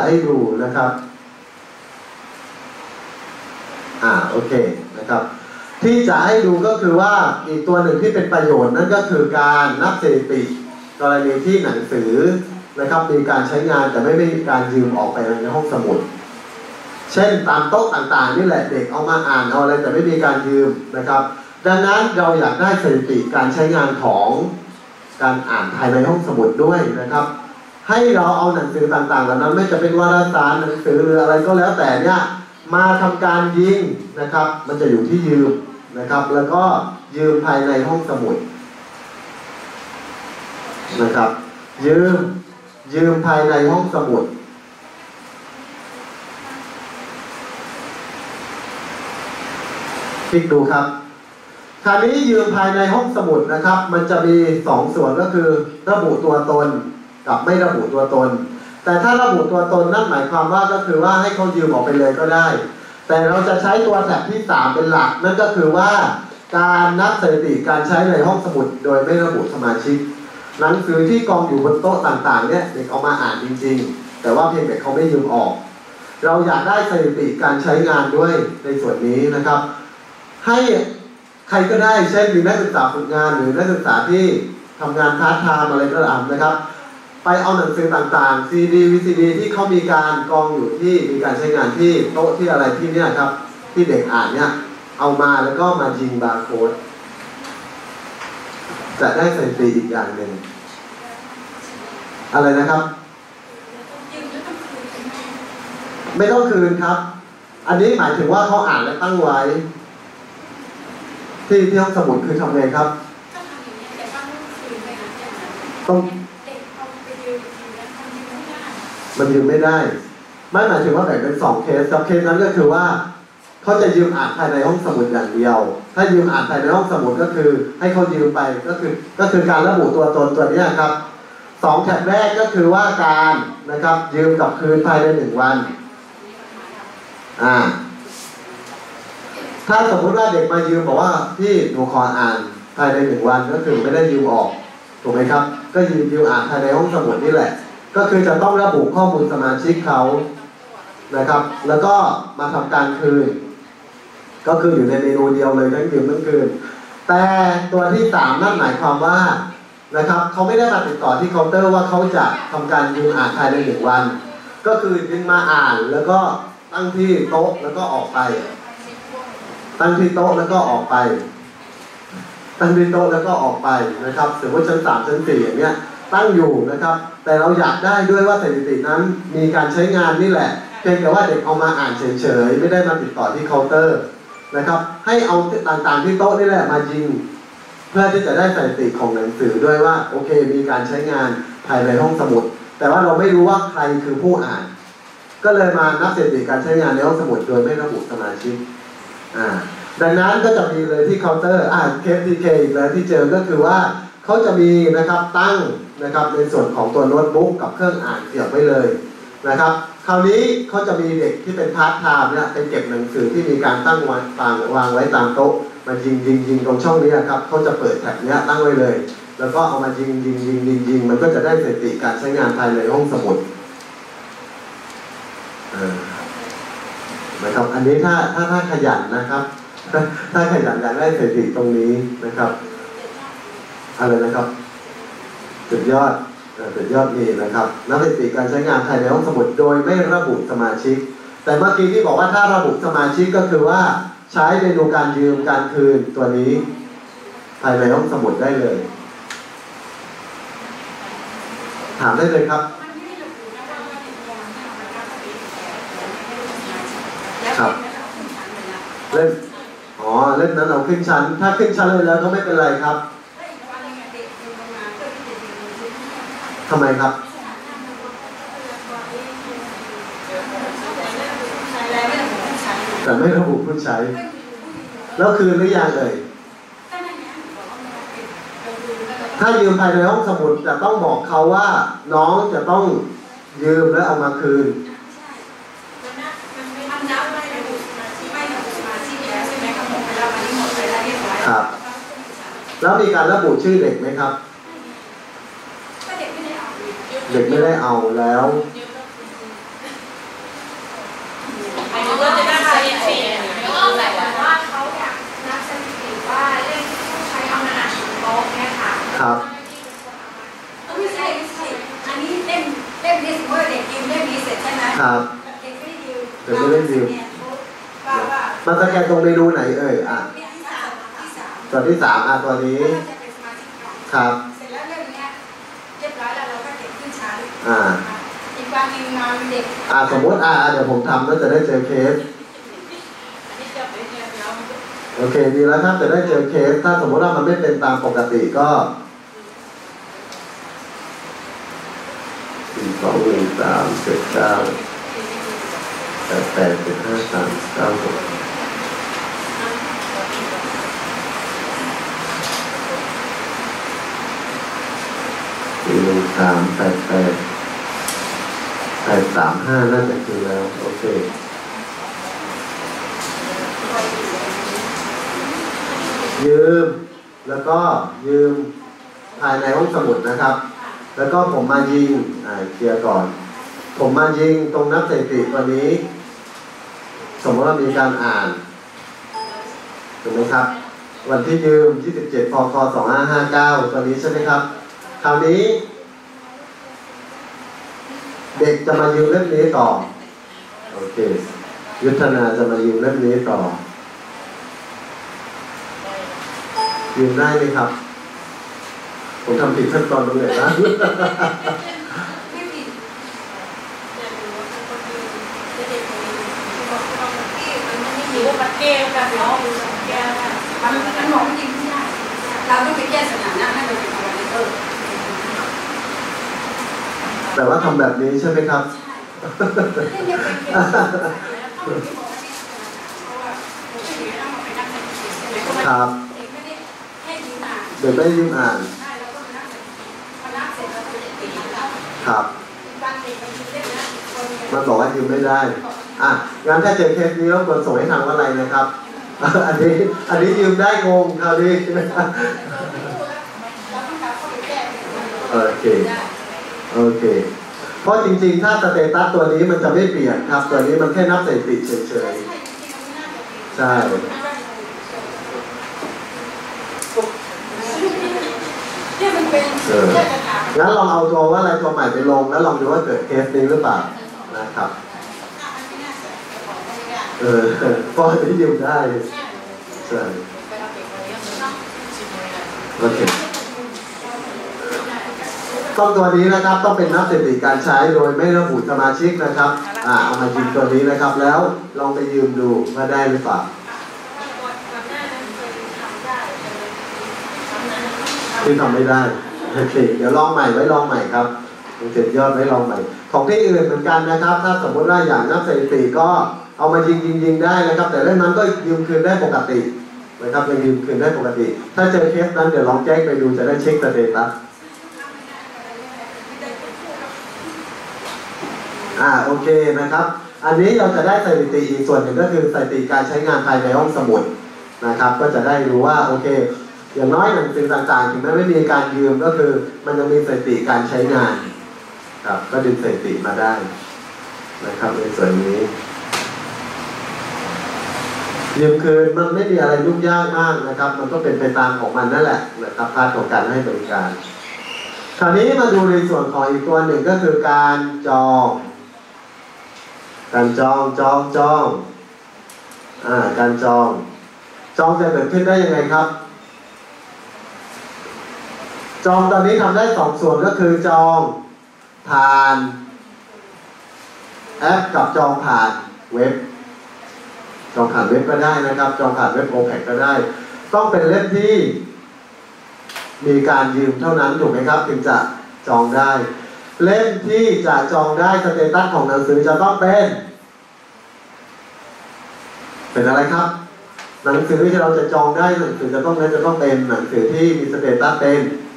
โอเคนะครับที่จะให้ดูก็คือว่าอีกตัวหนึ่งที่เป็นประโยชน์นั่นก็คือการนับสถิติกรณีที่หนังสือนะครับมีการใช้งานแต่ไม่มีการยืมออกไปในห้องสมุดเช่นตามโต๊ะต่างๆนี่แหละเด็กเอามาอ่านเอาอะไรแต่ไม่มีการยืมนะครับดังนั้นเราอยากได้สถิติการใช้งานของการอ่านภายในห้องสมุดด้วยนะครับให้เราเอาหนังสือต่างๆเหล่านั้นไม่จะเป็นวารสารหนังสือหรืออะไรก็แล้วแต่เนี่ยมาทำการยิงนะครับมันจะอยู่ที่ยืมนะครับแล้วก็ยืมภายในห้องสมุดนะครับยืมภายในห้องสมุดคลิกดูครับคราวนี้ยืมภายในห้องสมุดนะครับมันจะมี2ส่วนก็คือระบุตัวตนกับไม่ระบุตัวตนแต่ถ้าระบุตัวตนนั่นหมายความว่าก็คือว่าให้เขายืมออกไปเลยก็ได้แต่เราจะใช้ตัวแท็บที่3เป็นหลักนั่นก็คือว่าการนับสถิติการใช้ในห้องสมุดโดยไม่ระบุสมาชิกหนังสือที่กองอยู่บนโต๊ะต่างๆเนี่ยเด็กเอามาอ่านจริงๆแต่ว่าเพียงแต่เขาไม่ยืมออกเราอยากได้สถิติการใช้งานด้วยในส่วนนี้นะครับให้ใครก็ได้เช่นมีนักศึกษาฝึกงานหรือนักศึกษาที่ทำงานพาร์ทไทม์อะไรก็ตามนะครับไปเอาหนังสือต่างๆ CD VCD ที่เขามีการกองอยู่ที่มีการใช้งานที่โต๊ะที่อะไรที่เนี่ยครับที่เด็กอ่านเนี่ยเอามาแล้วก็มายิงบาร์โค้ดจะได้สถิติอีกอย่างหนึ่งอะไรนะครับไม่ต้องคืนครับอันนี้หมายถึงว่าเขาอ่านและตั้งไว้ที่ห้องสมุดคือทำไงครับต้องมันยืมไม่ได้ไม่หมายถึงว่าแบ่งเป็น2เคสกับเคสนั้นก็คือว่าเขาจะยืมอ่านภายในห้องสมุดอย่างเดียวถ้ายืมอ่านภายในห้องสมุดก็คือให้เขายืมไปก็คือการระบุตัวตนตัวนี้ครับ2แท็บแรกก็คือว่าการนะครับยืมกับคืนภายใน1 วันถ้าสมมติว่าเด็กมายืมบอกว่าพี่หนูขออ่านภายใน1 วันก็คือไม่ได้ยืมออกถูกไหมครับก็ยืมอ่านภายในห้องสมุดนี่แหละก็คือจะต้องระบุข้อมูลสมาชิกเขานะครับแล้วก็มาทำการคืนก็คืออยู่ในเมนูเดียวเลยทั้งยืมทั้งคืนแต่ตัวที่3นั่นหมายความว่านะครับเขาไม่ได้มาติดต่อที่เคาน์เตอร์ว่าเขาจะทำการยืมอ่านภายใน1 วันก็คือดึงมาอ่านแล้วก็ตั้งที่โต๊ะแล้วก็ออกไปตั้งที่โต๊ะแล้วก็ออกไปตั้งที่โต๊ะแล้วก็ออกไปนะครับสมมติชั้น3ชั้น4อย่างเงี้ยตั้งอยู่นะครับแต่เราอยากได้ด้วยว่าสถิตินั้นมีการใช้งานนี่แหละเพียงแต่ว่าเด็กเอามาอ่านเฉยๆไม่ได้มาติดต่อที่เคาน์เตอร์นะครับให้เอาต่างๆที่โต๊ะนี่แหละมายิงเพื่อที่จะได้สถิติของหนังสือด้วยว่าโอเคมีการใช้งานภายในห้องสมุดแต่ว่าเราไม่รู้ว่าใครคือผู้อ่านก็เลยมานับสถิติการใช้งานในห้องสมุดโดยไม่ระบุสมาชิกดังนั้นก็จะมีเลยที่เคาน์เตอร์KTK อีกแล้วที่เจอก็คือว่าเขาจะมีนะครับตั้งนะครับในส่วนของตัวโน้ตบุ๊กกับเครื่องอ่านเสียบไว้เลยนะครับคราวนี้เขาจะมีเด็กที่เป็นพาร์ทไทม์เนี่ยเป็นเก็บหนังสือที่มีการตั้งวางไว้ตามโต๊ะมายิงตรงช่องนี้ครับเขาจะเปิดแท็บเนี้ยตั้งไว้เลยแล้วก็เอามายิงมันก็จะได้สถิติการใช้งานภายในห้องสมุดนะครับอันนี้ถ้าขยันนะครับถ้าขยันอยากได้สถิติตรงนี้นะครับอะไรนะครับสุดยอดนี่นะครับนับสถิติการใช้งานภายในห้องสมุดโดยไม่ระบุสมาชิกแต่เมื่อกี้ที่บอกว่าถ้าระบุสมาชิกก็คือว่าใช้เมนูการยืมการคืนตัวนี้ภายในห้องสมุดได้เลยถามได้เลยครับครับเล่มนั้นเอาขึ้นชั้นถ้าขึ้นชั้นเลยแล้วก็ไม่เป็นไรครับทำไมครับแต่ไม่ระบุผู้ใช้แล้วคืนหรือยังเลยถ้ายืมภายในห้องสมุดจะต้องบอกเขาว่าน้องจะต้องยืมแล้วเอามาคืนครับแล้วมีการระบุชื่อเด็กไหมครับเด็กไม่ได้เอาแล้วก็จะได้สถิติว่าเขาอยากนับสถกันตรงเมนูไหนเอ่ยตัวที่ 3ตัวนี้ครับเสร็จแล้วเรื่องนี้เรียบร้อยแล้วเราก็เก็บขึ้นชั้นอีกวันหนึ่งมาเด็กสมมติเดี๋ยวผมทำแล้วจะได้เจอเคสโอเคดีแล้วครับจะได้เจอเคสถ้าสมมติว่ามันไม่เป็นตามปกติก็4 2 1 3 7 9 8 8 7 5 3 9 6 4 1 3 8 8 8 3 5น่าจะคือแล้วโอเคยืมแล้วก็ยืมภายในห้องสมุดนะครับแล้วก็ผมมายิงเคลียร์ก่อนผมมายิงตรงนับสถิติตัวนี้สมมติว่ามีการอ่านถูกไหมครับวันที่ยืม27 พค 2559ตัวนี้ใช่ไหมครับคราวนี้เด็กจะมายืมเล่มนี้ต่อโอเคยุทธนาจะมายืมเล่มนี้ต่อยืมได้ไหมครับผมทำผิดขั้นตอนตรงไหนนะไม่ผิดหรือว่ามันเก้กันเนาะแก้มันมองไม่ดีไม่ได้เราต้องไปแก้สถานะให้มันเป็นอะไรแต่ว่าทำแบบนี้ใช่ไหมครับครับเดี๋ยวไม่ยืมอ่านครับมันบอกว่ายืมไม่ได้งั้นถ้าเจอเคสนี้ต้องกดส่งให้ทางว่าอะไรนะครับอันนี้ยืมได้งงคราวนี้ใช่ไหมครับโอเคเพราะจริงๆถ้าสเตตัสตัวนี้มันจะไม่เปลี่ยนครับตัวนี้มันแค่นับสถิติเฉยๆใช่งั้นลองเอาตัวว่าอะไรตัวใหม่ไปลงแล้วลองดูว่าเกิดเคสนี้หรือเปล่านะครับก็ที่ยืมได้ใช่โอเคต้องตัวนี้นะครับต้องเป็นนับสถิติการใช้โดยไม่ระบุสมาชิกนะครับเอามายิงตัวนี้นะครับแล้วลองไปยืมดูว่าได้หรือเปล่าที่ทำไม่ได้โอเคเดี๋ยวลองใหม่ไว้ลองใหม่ครับเสร็จยอดไว้ลองใหม่ของที่อื่นเหมือนกันนะครับถ้าสมมติว่าอย่างนับสถิติก็เอามายิงได้นะครับแต่เรื่องนั้นก็ยืมคืนได้ปกตินะครับยังยืมคืนได้ปกติถ้าเจอเคสนั้นเดี๋ยวลองแจ้งไปดูจะได้เช็คสเตตัสโอเคนะครับอันนี้เราจะได้สถิติอีกส่วนหนึ่งก็คือสถิติการใช้งานภายในห้องสมุดนะครับก็จะได้รู้ว่าโอเคอย่างน้อยหนังสือต่างๆถึงแม้ไม่มีการยืมก็คือมันยังมีสถิติการใช้งานครับก็ดึงสถิติมาได้นะครับในส่วนนี้ยืมคืนมันไม่มีอะไรยุ่งยากมากนะครับมันก็เป็นไปตามของมันนั่นแหละนะครับพาร์ทของการให้บริการคราวนี้มาดูในส่วนของอีกตัวหนึ่งก็คือการจองการจองจะเกิดขึ้นได้ยังไงครับจองตอนนี้ทำได้2ส่วนก็คือจองผ่านแอปกับจองผ่านเว็บจองผ่านเว็บก็ได้นะครับจองผ่านเว็บ OPEC ก็ได้ต้องเป็นเล่มที่มีการยืมเท่านั้นถูกไหมครับถึงจะจองได้เล่มที่จะจองได้สเตตัสของหนังสือจะต้องเป็นอะไรครับหนังสือที่เราจะจองได้หนังสือจะต้องเป็นหนังสือที่มีสเตตัสเป็น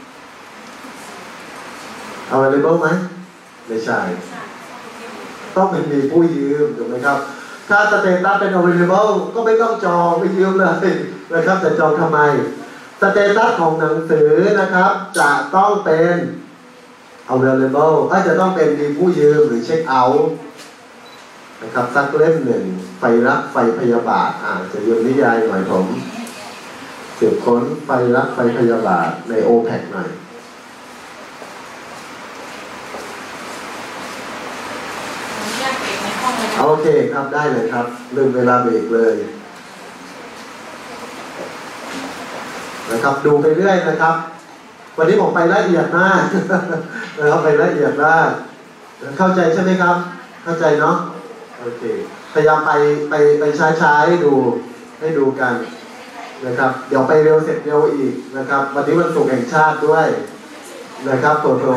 available ไหมไม่ใช่ต้องเป็นมีผู้ยืมถูกไหมครับถ้าสเตตัสเป็น available ก็ไม่ต้องจองไม่ยืมเลยนะครับแต่จองทำไมสเตตัสของหนังสือนะครับจะต้องเป็น available จะต้องเป็นมีผู้ยืมหรือเช็คเอาท์นะครับสักเล่มหนึ่งไฟรักไฟพยาบาทจะยืมนิยายหน่อยผมสืบค้นไฟรักไฟพยาบาทใน OPEC หน่อยโอเคครับได้เลยครับลืมเวลาเบรกเลยนะครับดูไปเรื่อยนะครับวันนี้ผมไปละเอียดมาก นะครับไปละเอียดมากเข้าใจใช่ไหมครับเข้าใจเนาะโอเคพยายามไปช้าๆให้ดูกันนะครับเดี๋ยวไปเร็วเสร็จเร็วอีกนะครับวันนี้วันศุกร์แห่งชาติด้วยนะครับโต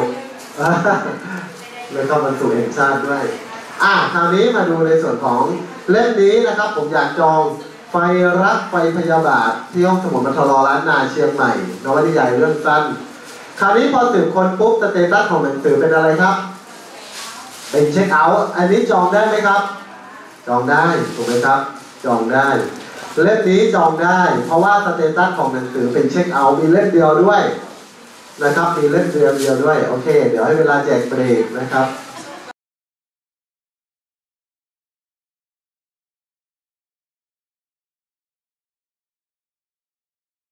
นะครับวันศุกร์แห่งชาติด้วยคราวนี้มาดูในส่วนของเล่มนี้นะครับผมอยากจองไฟรักไฟพยาบาทที่ห้องสมุดมทรล้านนาเชียงใหม่นวนิยายเรื่องสั้นคราวนี้พอสืบค้นปุ๊บสเตตัสของหนังสือเป็นอะไรครับเป็นเช็คเอาท์อันนี้จองได้ไหมครับจองได้ถูกไหมครับจองได้เล่มนี้จองได้เพราะว่าสเตตัสของหนังสือเป็นเช็คเอาท์มีเล่มเดียวด้วยนะครับมีเล่มเดียวด้วยโอเคเดี๋ยวให้เวลาแจกเบรกนะครับ